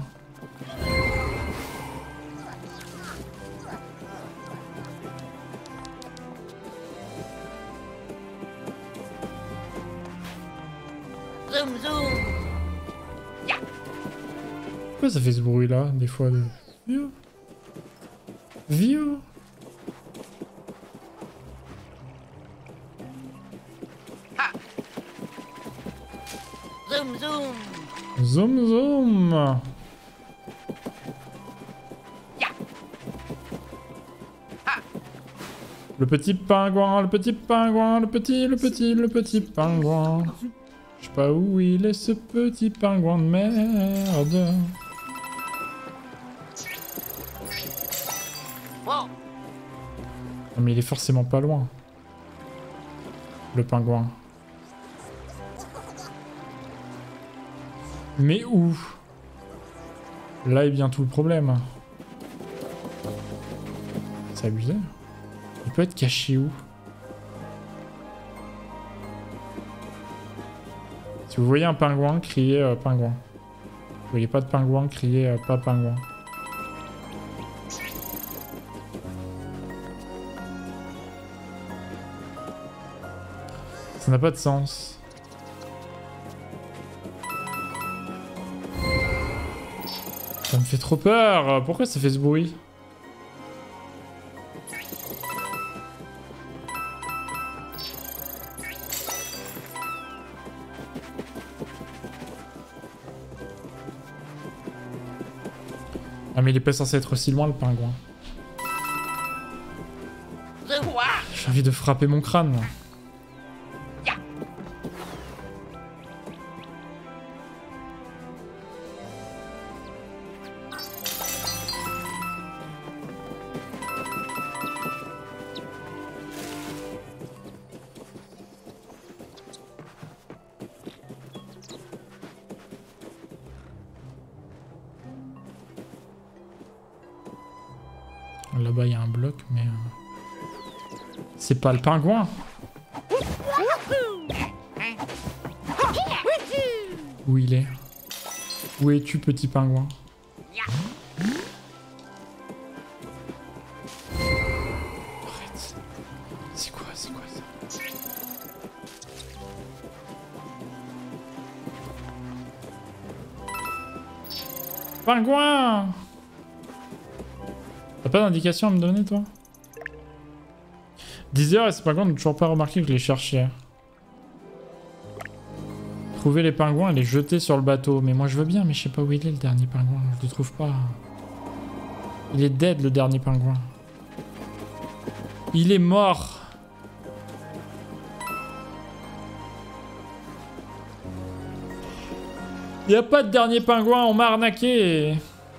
Zoom zoom! Pourquoi ça fait ce bruit là des fois de... Vieux. Vieux. Zoom zoom! Zoom zoom. Le petit pingouin, le petit pingouin, le petit, le petit, le petit pingouin. Je sais pas où il est ce petit pingouin de merde. Oh. Non mais il est forcément pas loin. Le pingouin. Mais où? Là est bien tout le problème. C'est abusé. Il peut être caché où? Si vous voyez un pingouin, criez euh, pingouin. Vous voyez pas de pingouin, criez euh, pas pingouin. Ça n'a pas de sens. Ça me fait trop peur. Pourquoi ça fait ce bruit? Ah mais il est pas censé être aussi loin le pingouin. J'ai envie de frapper mon crâne. Là-bas, il y a un bloc, mais... Euh... C'est pas le pingouin. Où il est? Où es-tu, petit pingouin? Arrête. C'est quoi, c'est quoi ça? Pingouin! T'as pas d'indication à me donner, toi? dix heures et ces pingouins n'ont toujours pas remarqué que je les cherchais. Trouver les pingouins et les jeter sur le bateau. Mais moi je veux bien, mais je sais pas où il est le dernier pingouin. Je le trouve pas. Il est dead, le dernier pingouin. Il est mort. Y a pas de dernier pingouin, on m'a arnaqué.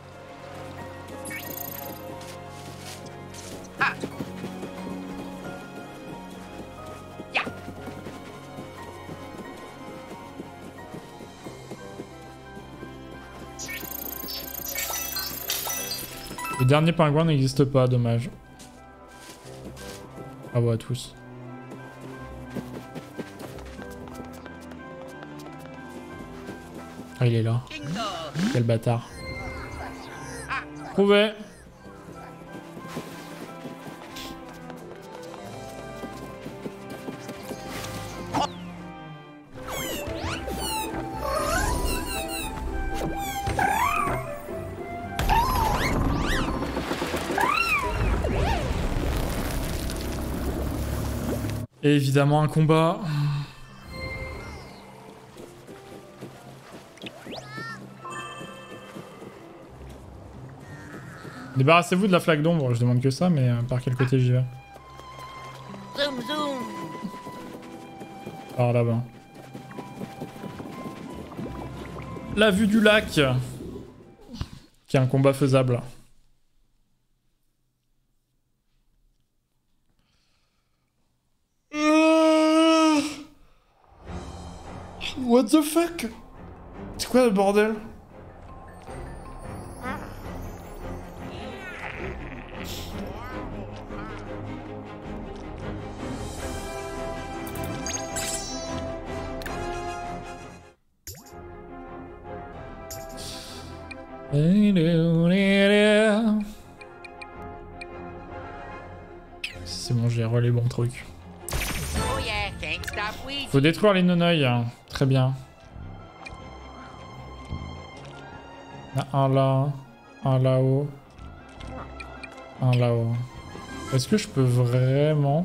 Le dernier pingouin n'existe pas, dommage. Bravo à tous. Ah, il est là. Quel bâtard. Trouvé. Et évidemment un combat. Débarrassez-vous de la flaque d'ombre, je demande que ça, mais euh, par quel côté j'y vais? Zoom zoom. Par là-bas. La vue du lac. Qui est un combat faisable. What the fuck? C'est quoi le bordel? C'est bon, j'ai relais les bons trucs. Faut détruire les nonoïs. Très bien. Un là, un là-haut, un là-haut. Est-ce que je peux vraiment...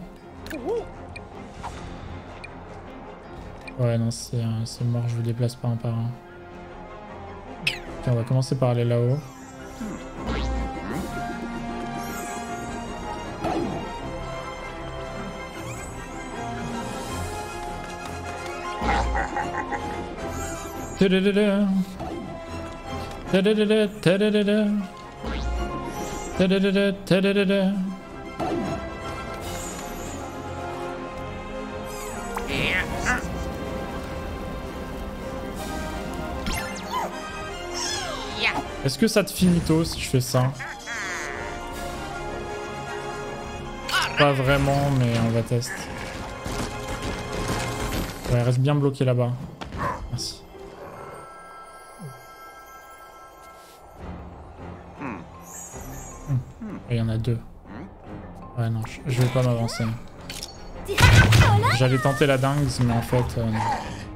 Ouais, non, c'est euh, mort, je vous déplace pas un par un. Ok, on va commencer par aller là-haut. Ta-da-da-da. Ta-da-da-da, ta-da-da-da. Ta-da-da-da, ta-da-da-da. Est-ce que ça te finito si je fais ça? Pas vraiment, mais on va tester. Ouais, reste bien bloqué là-bas. Merci. Il y en a deux. Ouais, non, je, je vais pas m'avancer. J'allais tenter la dingue, mais en fait... Euh, non.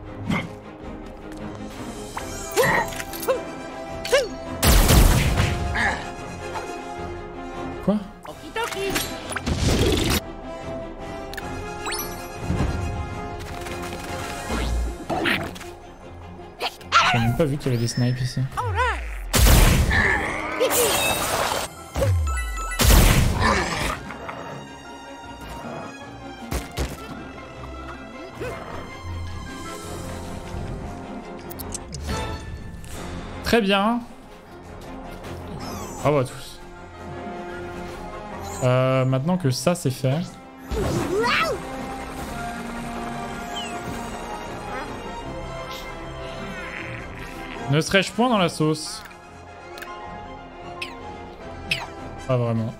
Quoi? J'ai même pas vu qu'il y avait des snipes ici. Très bien. Bravo à tous. Euh, maintenant que ça c'est fait. Ne serais-je point dans la sauce? Pas vraiment.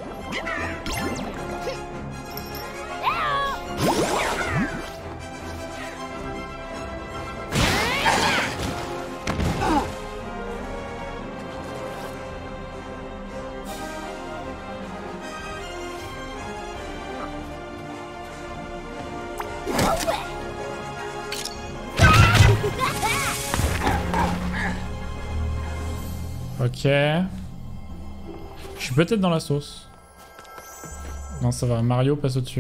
Ok. Je suis peut-être dans la sauce. Non, ça va. Mario passe au-dessus.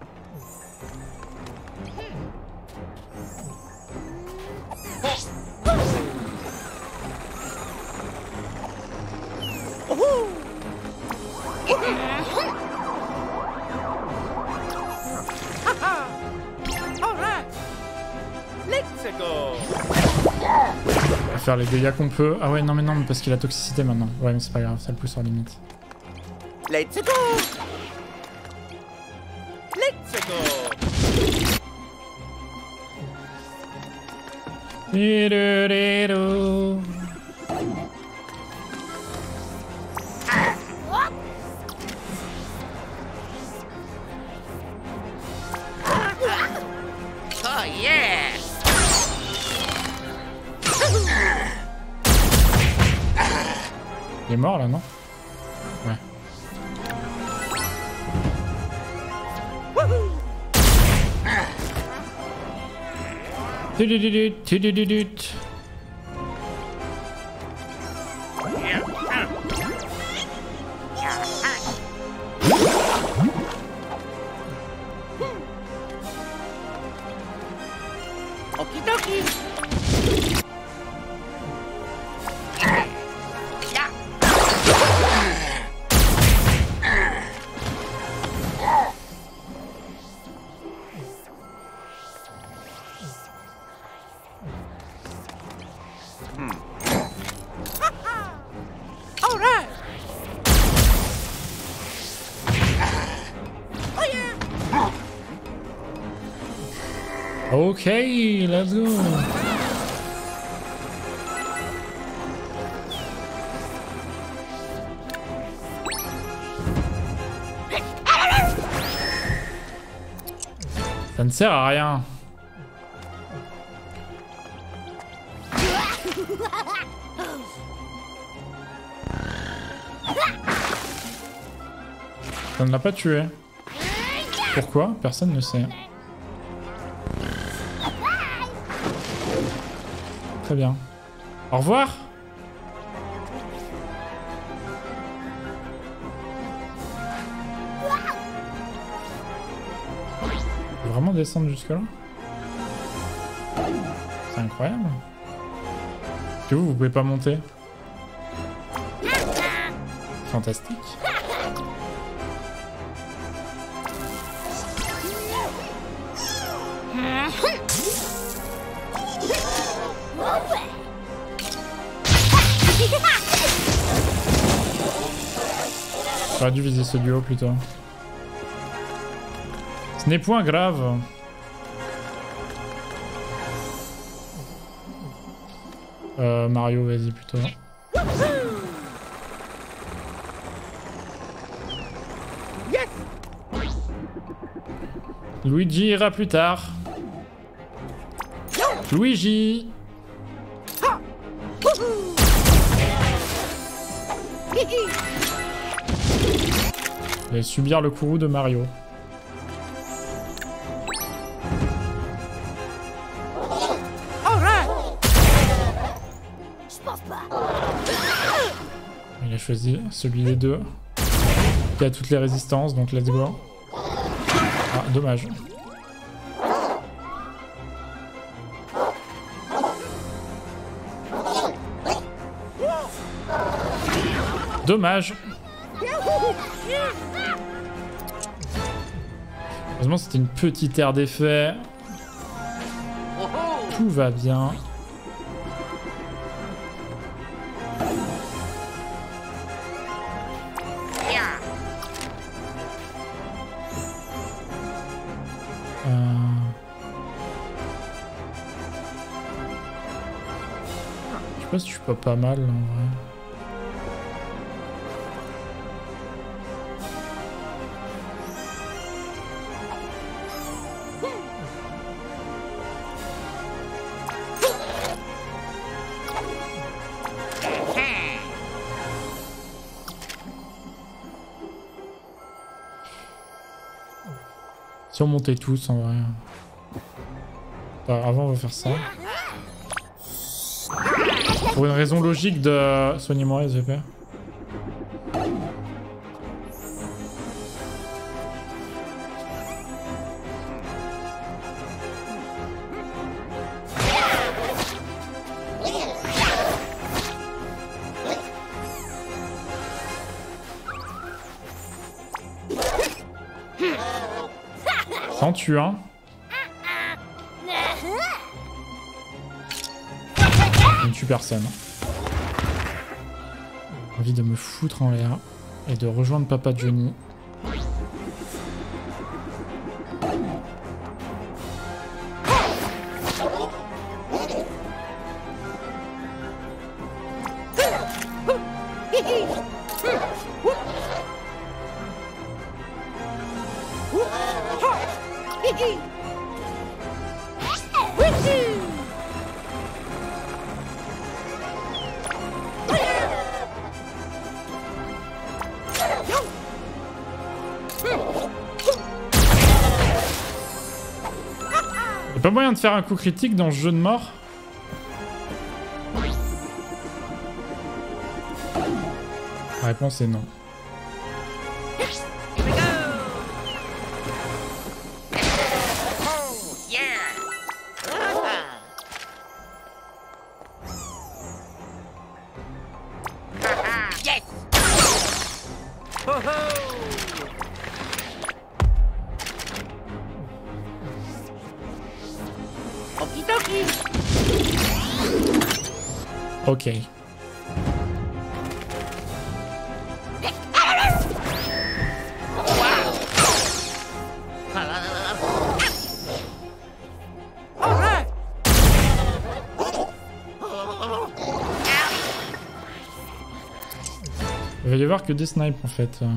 Faire les dégâts qu'on peut. Ah ouais, non mais non, mais parce qu'il a toxicité maintenant. Ouais, mais c'est pas grave, ça le pousse en limite. Let's go. Let's go. Oh yeah. Il est mort là, non? Ouais. Tudududut, tudududut. Okidoki. Ok, let's go. Ça ne sert à rien. Ça ne l'a pas tué. Pourquoi? Personne ne sait. Très bien. Au revoir. On peut vraiment descendre jusque là? C'est incroyable. Que vous, vous pouvez pas monter? Fantastique. J'aurais dû viser ce duo plutôt. Ce n'est point grave. Euh, Mario, vas-y plutôt. Yes. Luigi ira plus tard. Luigi. Il va subir le courroux de Mario. Il a choisi celui des deux qui a toutes les résistances, donc let's go. Ah, dommage. Dommage. Heureusement c'était une petite aire d'effet. Tout va bien. Je sais pas si je suis pas pas mal en vrai. Si on montait tous en vrai. Enfin, avant on va faire ça. Pour une raison logique de... Soignez-moi S V P. Ça en tue un. Je ne tue personne. J'ai envie de me foutre en l'air et de rejoindre Papa Johnny. Pas moyen de faire un coup critique dans ce jeu de mort? La réponse est non. Ok. Il va y avoir que des snipes en fait. Euh...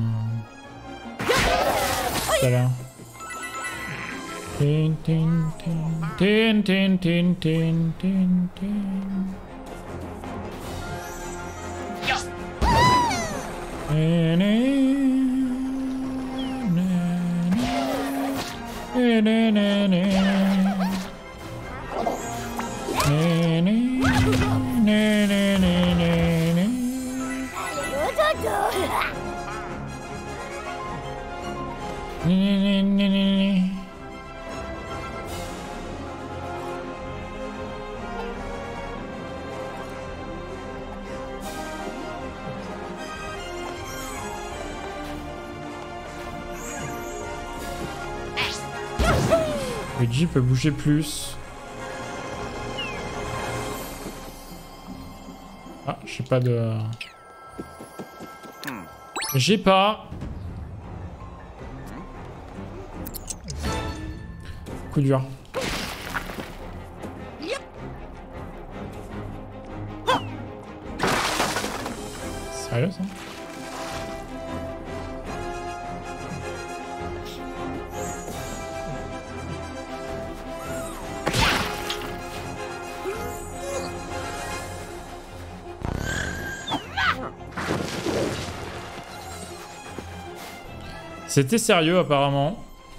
Tout à l'heure. Tin tin tin tin tin tin tin tin tin. Luigi peut bouger plus. Ah, je sais pas de... J'ai pas. Coup dur. Sérieux ça? C'était sérieux apparemment.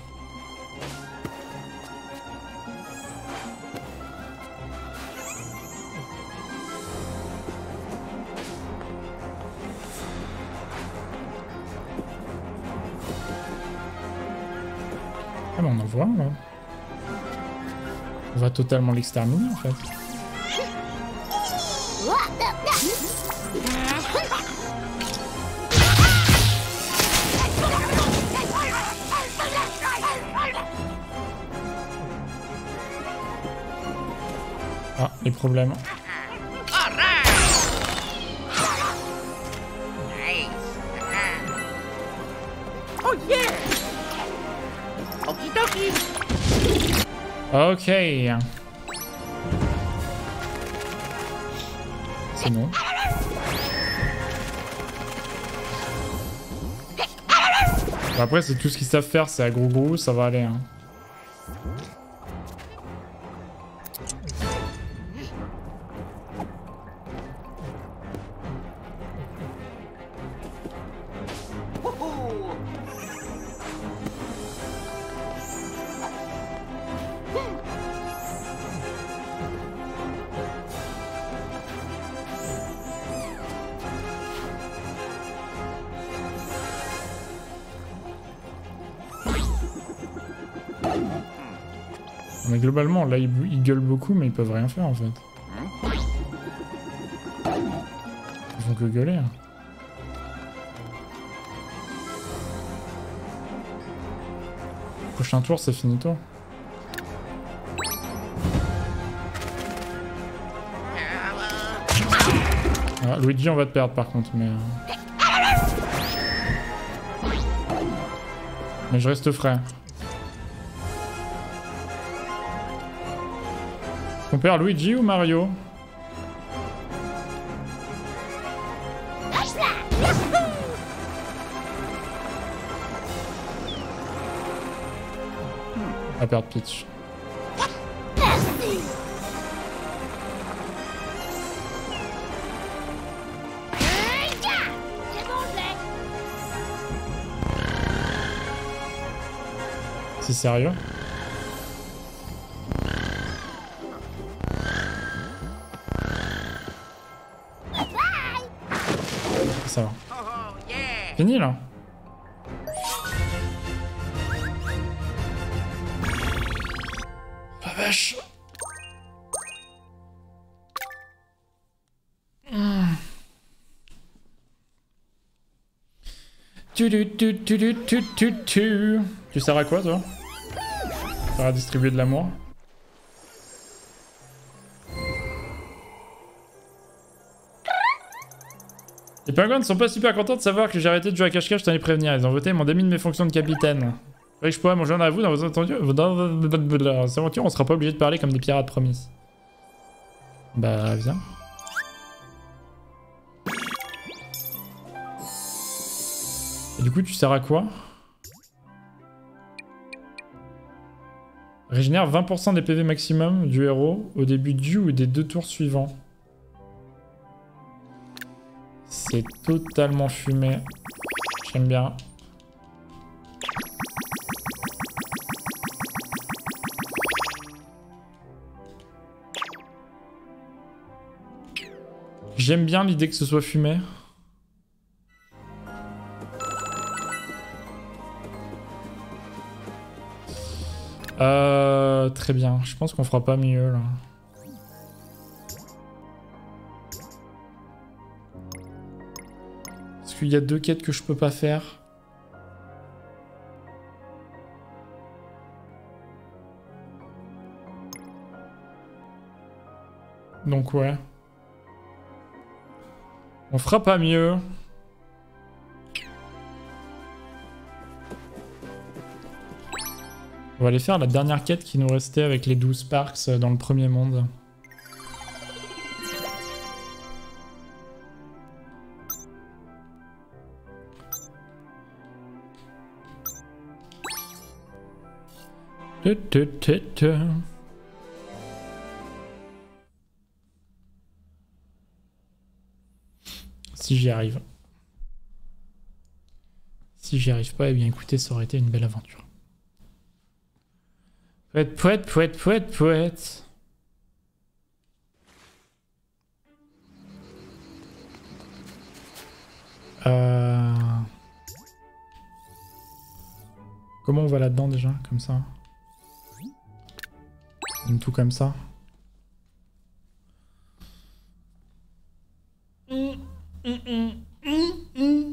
Ah bah on en voit là. On va totalement l'exterminer en fait. Ah, les problèmes. Oh yeah! Okidoki! Ok. C'est non. Bah après, c'est tout ce qu'ils savent faire, c'est à gros gros, ça va aller. Hein. Mais globalement, là, ils, ils gueulent beaucoup, mais ils peuvent rien faire, en fait. Ils font que gueuler. Hein. Prochain tour, c'est finito. Ah, Luigi, on va te perdre, par contre, mais... Mais je reste frais. On perd Luigi ou Mario? On va perdre Peach. C'est sérieux? Ça va. Fini là. La vache. Mmh. Tu, tu, tu, tu, tu, tu, tu, tu. Tu sers à quoi toi? Tu sers à distribuer de l'amour. Les pingouins ne sont pas super contents de savoir que j'ai arrêté de jouer à cache-cache, je t'en ai prévenir. Ils ont voté, ils m'ont démis de mes fonctions de capitaine. Oui, je pourrais m'en joindre à vous dans vos aventures. Dans vos aventures, on sera pas obligé de parler comme des pirates promis. Bah, viens. Et du coup, tu sers à quoi? Régénère vingt pour cent des P V maximum du héros au début du ou des deux tours suivants. C'est totalement fumé. J'aime bien. J'aime bien l'idée que ce soit fumé. Euh, très bien. Je pense qu'on fera pas mieux là. Parce qu'il y a deux quêtes que je peux pas faire. Donc ouais. On fera pas mieux. On va aller faire la dernière quête qui nous restait avec les douze Sparks dans le premier monde. Si j'y arrive. Si j'y arrive pas, eh bien écoutez, ça aurait été une belle aventure. Poète, poète, poète, poète, poète. Euh... Comment on va là-dedans déjà? Comme ça. Comme tout comme ça. Mmh, mmh, mmh, mmh, mmh.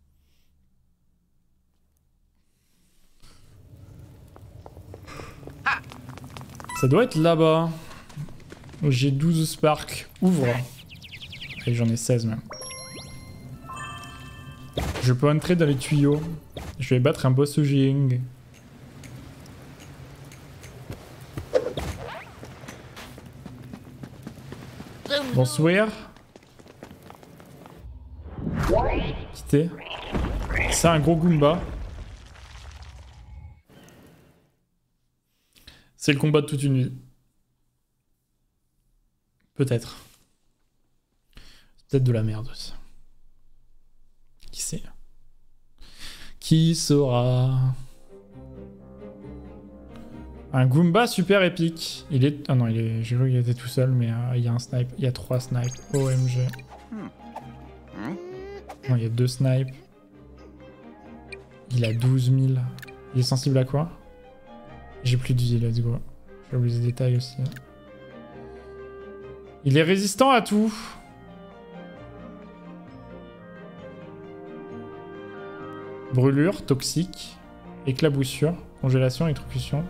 Ça doit être là-bas. J'ai douze Sparks. Ouvre. Et j'en ai seize même. Je peux entrer dans les tuyaux. Je vais battre un boss Jing. Bonsoir. Quitter. C'est un gros Goomba. C'est le combat de toute une vie. Peut-être. C'est peut-être de la merde aussi. Qui sait? Qui saura? Un Goomba super épique. Il est... Ah non, il est... j'ai cru qu'il était tout seul, mais euh, il y a un snipe. Il y a trois snipes. O M G. Non, il y a deux snipes. Il a douze mille. Il est sensible à quoi? J'ai plus de vie, let's go. J'ai oublié les détails aussi. Il est résistant à tout. Brûlure, toxique, éclaboussure, congélation, électrocution.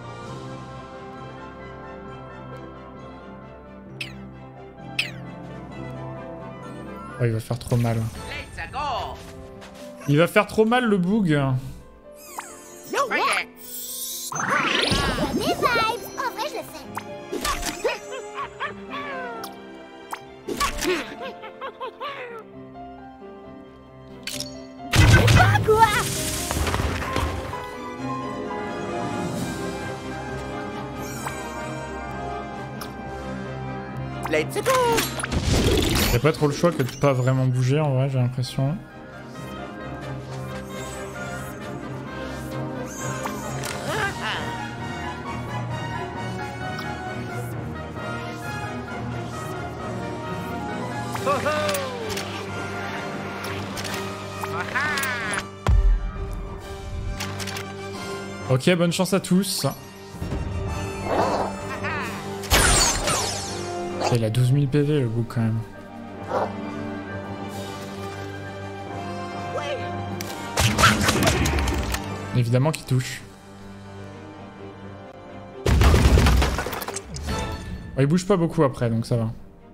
Oh, il va faire trop mal. Il va faire trop mal le boog. Il y a des vibes. En vrai, je le sais. Pas quoi? Let's go. Y'a pas trop le choix que de pas vraiment bouger en vrai, j'ai l'impression. Ok, bonne chance à tous. Il a douze mille P V le bout quand même. Évidemment qu'il touche. Oh, il bouge pas beaucoup après, donc ça va.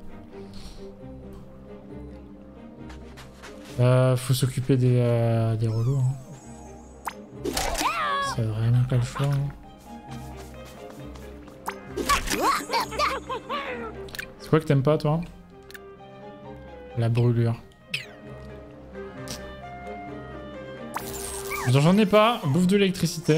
Euh, faut s'occuper des, euh, des relous. Hein. C'est vraiment pas le choix. Hein. C'est quoi que t'aimes pas, toi? La brûlure. J'en ai pas. Bouffe de l'électricité.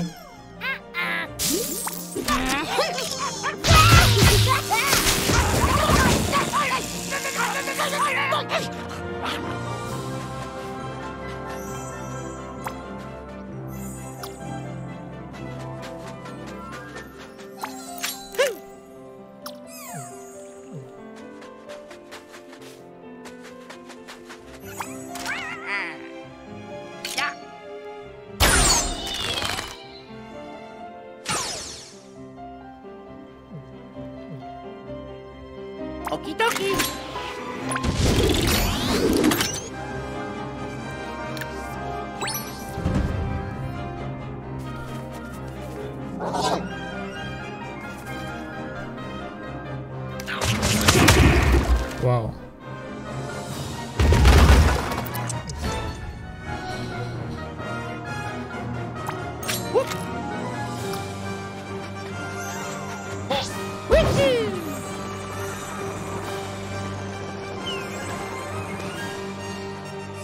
Okidoki. Waouh.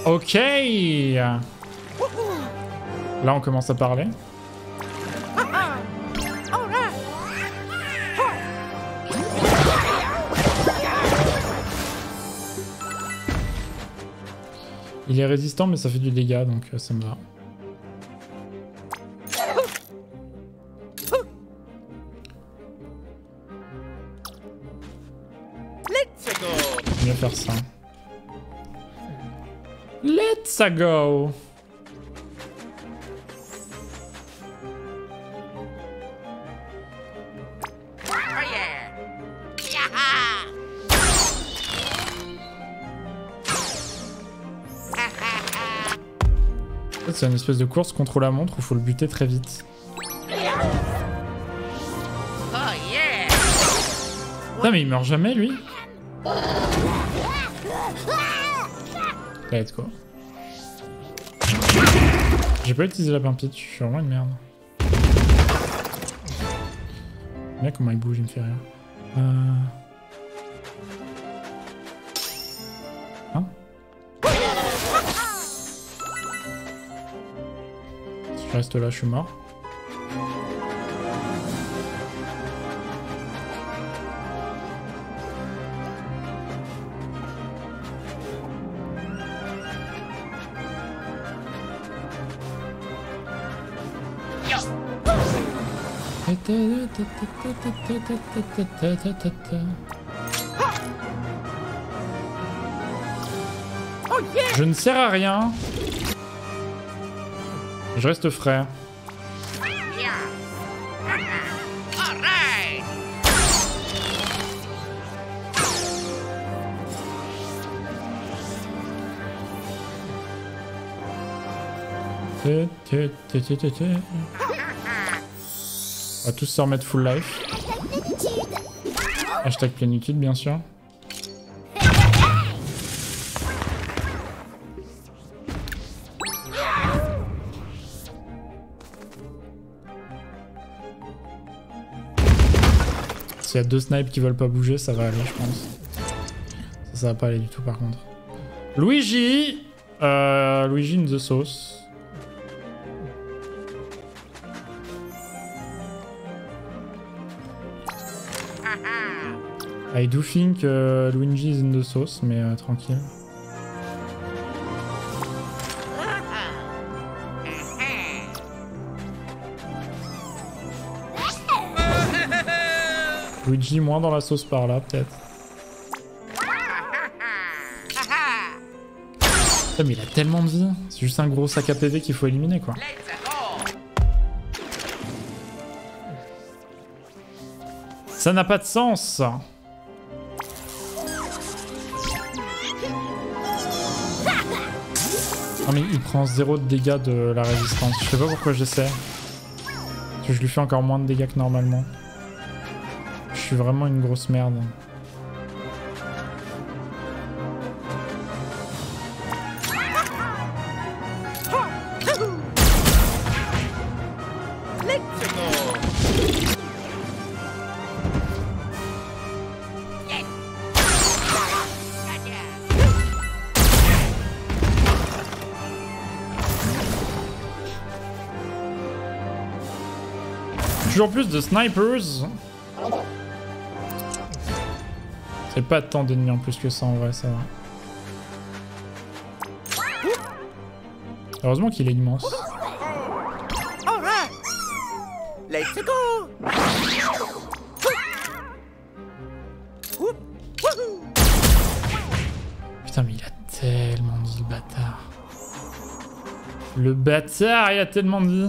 Ok. Là, on commence à parler. Il est résistant, mais ça fait du dégât, donc euh, ça me va. Je vais faire ça. Let's go. C'est une espèce de course contre la montre où il faut le buter très vite. Putain, mais il meurt jamais lui. Let's go. J'ai pas utilisé la pimpite, je suis vraiment une merde. Bien comment il bouge, il me fait rire. Euh... Hein? Si je reste là, je suis mort. Je ne sers à rien. Je reste frais. On va tous se remettre full life. Hashtag plénitude, bien sûr. S'il y a deux snipes qui veulent pas bouger, ça va aller, je pense. Ça, ça va pas aller du tout, par contre. Luigi euh, Luigi in the sauce. I do think uh, Luigi is in the sauce, mais euh, tranquille. Luigi moins dans la sauce par là, peut-être. Putain, mais il a tellement de vie. C'est juste un gros sac à P V qu'il faut éliminer, quoi. Ça n'a pas de sens. Non mais il prend zéro de dégâts de la résistance. Je sais pas pourquoi j'essaie. Parce que je lui fais encore moins de dégâts que normalement. Je suis vraiment une grosse merde. Toujours plus de snipers. C'est pas tant d'ennemis en plus que ça en vrai, ça va. Heureusement qu'il est immense. Putain mais il a tellement dit le bâtard. Le bâtard, il a tellement dit.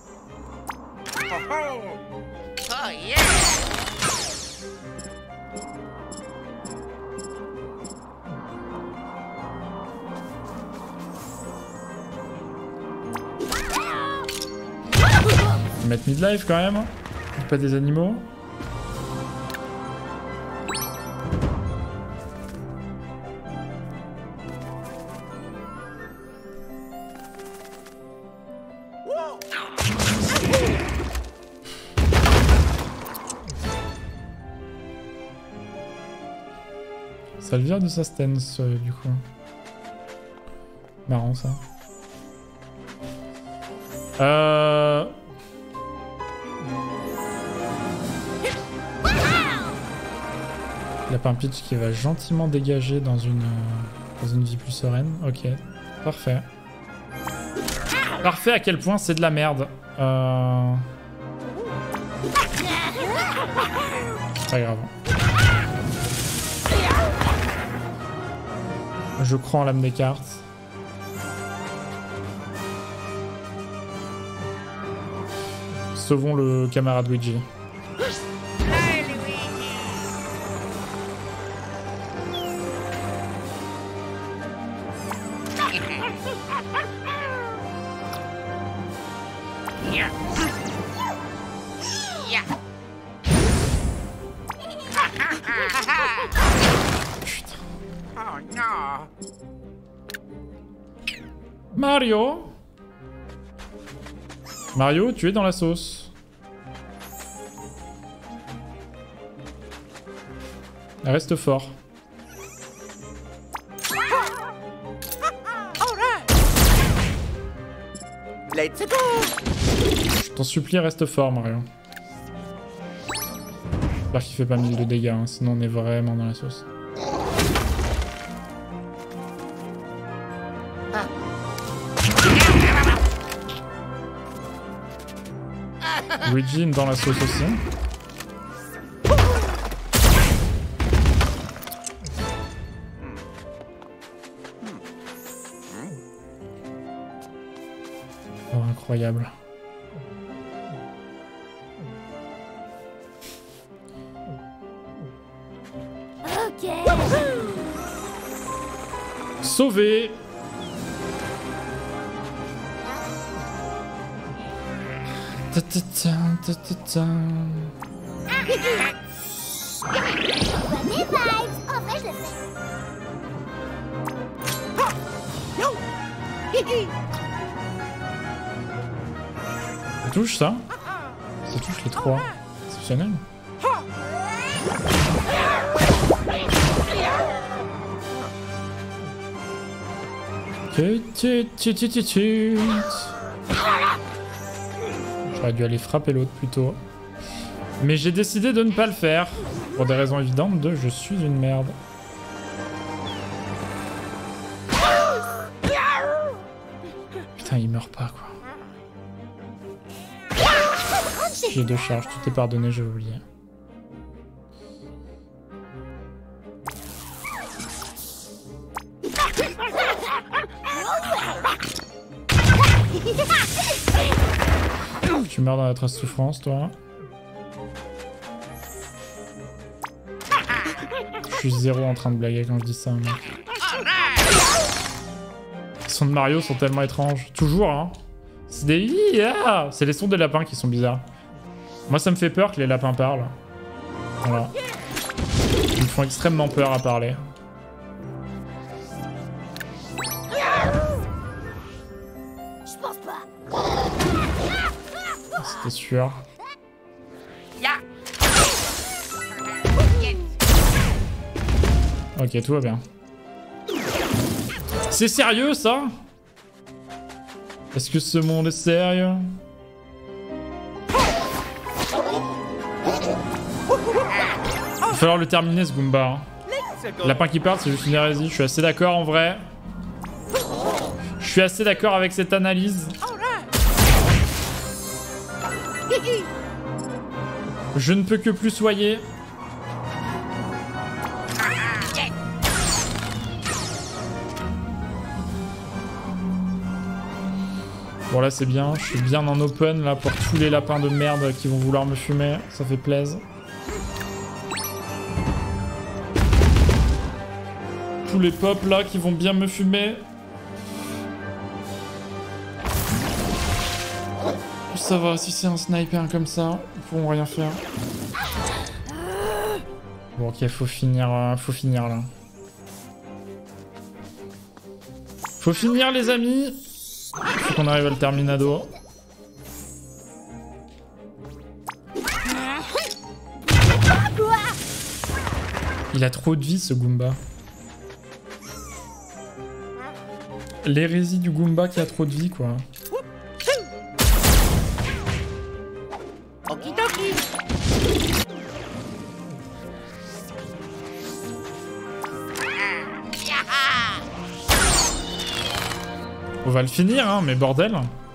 Mettre mid-life quand même, pas des animaux. Ça le vire de sa stance euh, du coup. Marrant ça. Euh... Lapin Peach qui va gentiment dégager dans une, euh, dans une vie plus sereine. Ok, parfait. Parfait à quel point c'est de la merde. Euh... Pas grave. Je crois en l'âme des cartes. Sauvons le camarade Luigi. Mario Mario, tu es dans la sauce. Reste fort. Let's go. Je t'en supplie, reste fort, Mario. J'espère qu'il fait pas mille de dégâts, hein, sinon on est vraiment dans la sauce. Luigi dans la sauce aussi. Oh, incroyable. Ok. Sauvé. Ta ta ta ta ta ta. Des vibes. En vrai, je le sais. Ça touche ça? Ça touche les trois. Exceptionnel. Tut, tut, tut, tut, tut, tut. J'aurais dû aller frapper l'autre plutôt. Mais j'ai décidé de ne pas le faire. Pour des raisons évidentes de je suis une merde. Putain, il meurt pas quoi. J'ai deux charges, tout est pardonné, j'ai oublié. Tu meurs dans la trace souffrance, toi. Je suis zéro en train de blaguer quand je dis ça, mec. Les sons de Mario sont tellement étranges. Toujours, hein. C'est des... Yeah, c'est les sons des lapins qui sont bizarres. Moi, ça me fait peur que les lapins parlent. Voilà. Ils me font extrêmement peur à parler. Je pense pas. C'était sûr. Ok, tout va bien. C'est sérieux, ça? Est-ce que ce monde est sérieux? Il va falloir le terminer, ce Goomba. Hein. Lapin qui parle, c'est juste une hérésie. Je suis assez d'accord, en vrai. Je suis assez d'accord avec cette analyse. Je ne peux que plus soyer. Bon là c'est bien, je suis bien en open là pour tous les lapins de merde qui vont vouloir me fumer, ça fait plaisir. Tous les pops là qui vont bien me fumer. Ça va, si c'est un sniper comme ça, ils pourront rien faire. Bon ok, faut finir, euh, faut finir là. Faut finir les amis. Faut qu'on arrive à le terminado. Il a trop de vie ce Goomba. l'hérésie du Goomba qui a trop de vie, quoi. Okidoki. On va le finir, hein, mais bordel.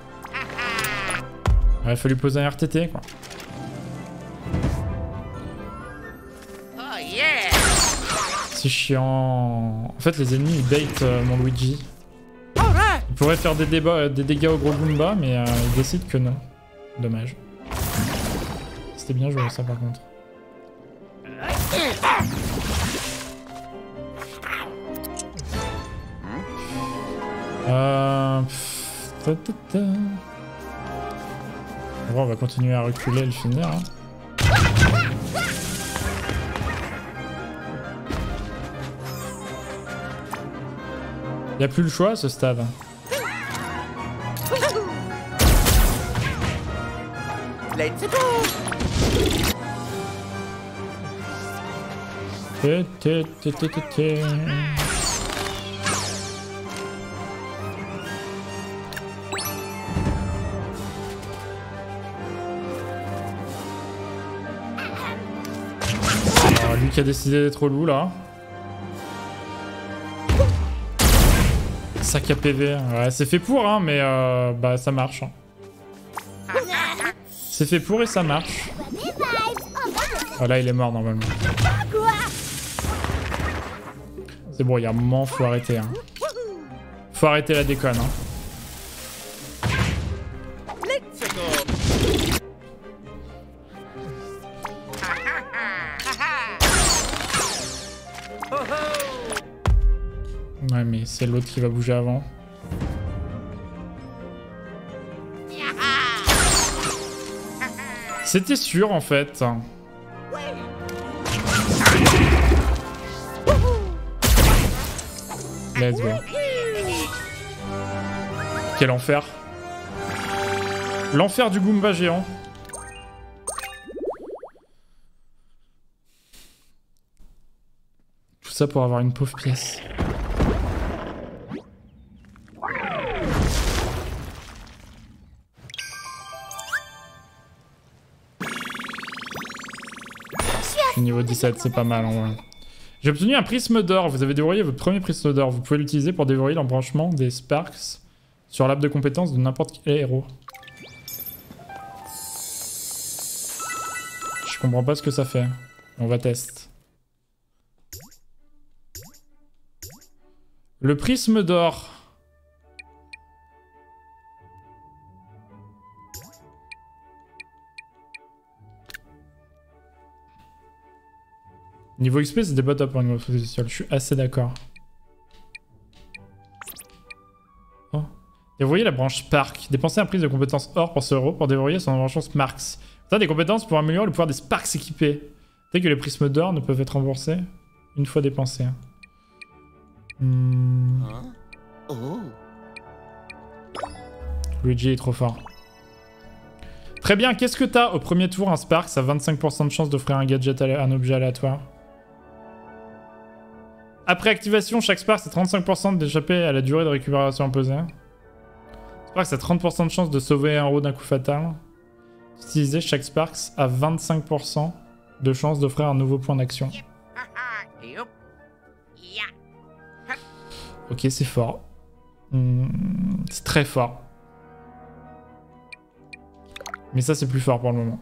Il a fallu poser un R T T, quoi. Oh yeah. C'est chiant. En fait, les ennemis, ils bait euh, mon Luigi. Ils pourraient faire des, débats, euh, des dégâts au gros Goomba, mais euh, ils décident que non. Dommage. C'était bien joué, ça, par contre. Euh... pff, ta, ta, ta. Bon, on va continuer à reculer et le finir. Hein. Y a plus le choix à ce stade. Let's go. Té, té, té, té, té, té. Alors, lui qui a décidé d'être relou là. Sac à P V. Ouais, c'est fait pour, hein, mais euh, bah ça marche. Hein. C'est fait pour et ça marche. Voilà, il est mort normalement. C'est bon, il y a un moment, faut arrêter. Hein. Faut arrêter la déconne. Hein. Let's go. Ouais, mais c'est l'autre qui va bouger avant. C'était sûr en fait. Let's go. Quel enfer. L'enfer du Goomba géant. Tout ça pour avoir une pauvre pièce. Niveau dix-sept, c'est pas mal en vrai. J'ai obtenu un prisme d'or. Vous avez déverrouillé votre premier prisme d'or. Vous pouvez l'utiliser pour déverrouiller l'embranchement des Sparks sur l'arbre de compétences de n'importe quel héros. Je comprends pas ce que ça fait. On va tester. Le prisme d'or. Niveau X P, c'était pas top pour niveau social. Je suis assez d'accord. Oh. Déverrouiller la branche Spark. Dépensez un prix de compétences or pour ce héros pour déverrouiller son embranchement Sparks. T'as des compétences pour améliorer le pouvoir des Sparks équipés. Dès que les prismes d'or ne peuvent être remboursés une fois dépensés. Hmm. Hein? Oh. Luigi est trop fort. Très bien, qu'est-ce que t'as au premier tour? Un Spark, ça a vingt-cinq pour cent de chance d'offrir un gadget, à un objet aléatoire. Après activation, chaque Spark, c'est trente-cinq pour cent d'échapper à la durée de récupération imposée. Spark, c'est trente pour cent de chance de sauver un héros d'un coup fatal. Utiliser chaque Spark a vingt-cinq pour cent de chance d'offrir un nouveau point d'action. Ok, c'est fort. Mmh, c'est très fort. Mais ça, c'est plus fort pour le moment.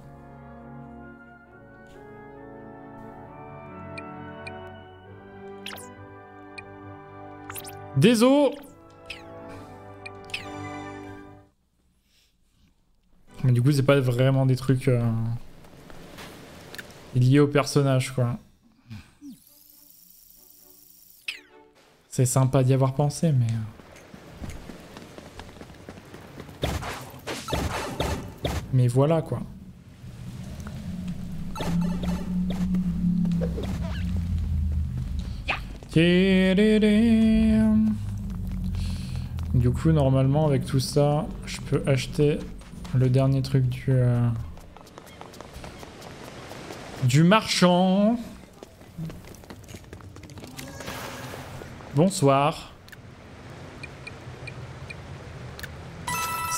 Désolé. Mais du coup, c'est pas vraiment des trucs euh, liés au personnage, quoi. C'est sympa d'y avoir pensé, mais... Mais voilà, quoi. Du coup, normalement, avec tout ça, je peux acheter le dernier truc du... Euh, du marchand.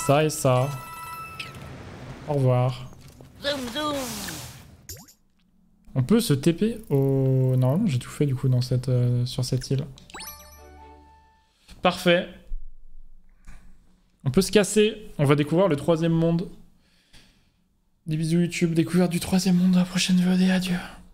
ça et ça. Au revoir. Zoom zoom. On peut se T P au... Normalement, j'ai tout fait du coup dans cette, euh, sur cette île. Parfait. On peut se casser. On va découvrir le troisième monde. Des bisous YouTube, découverte du troisième monde dans la prochaine V O D. Adieu.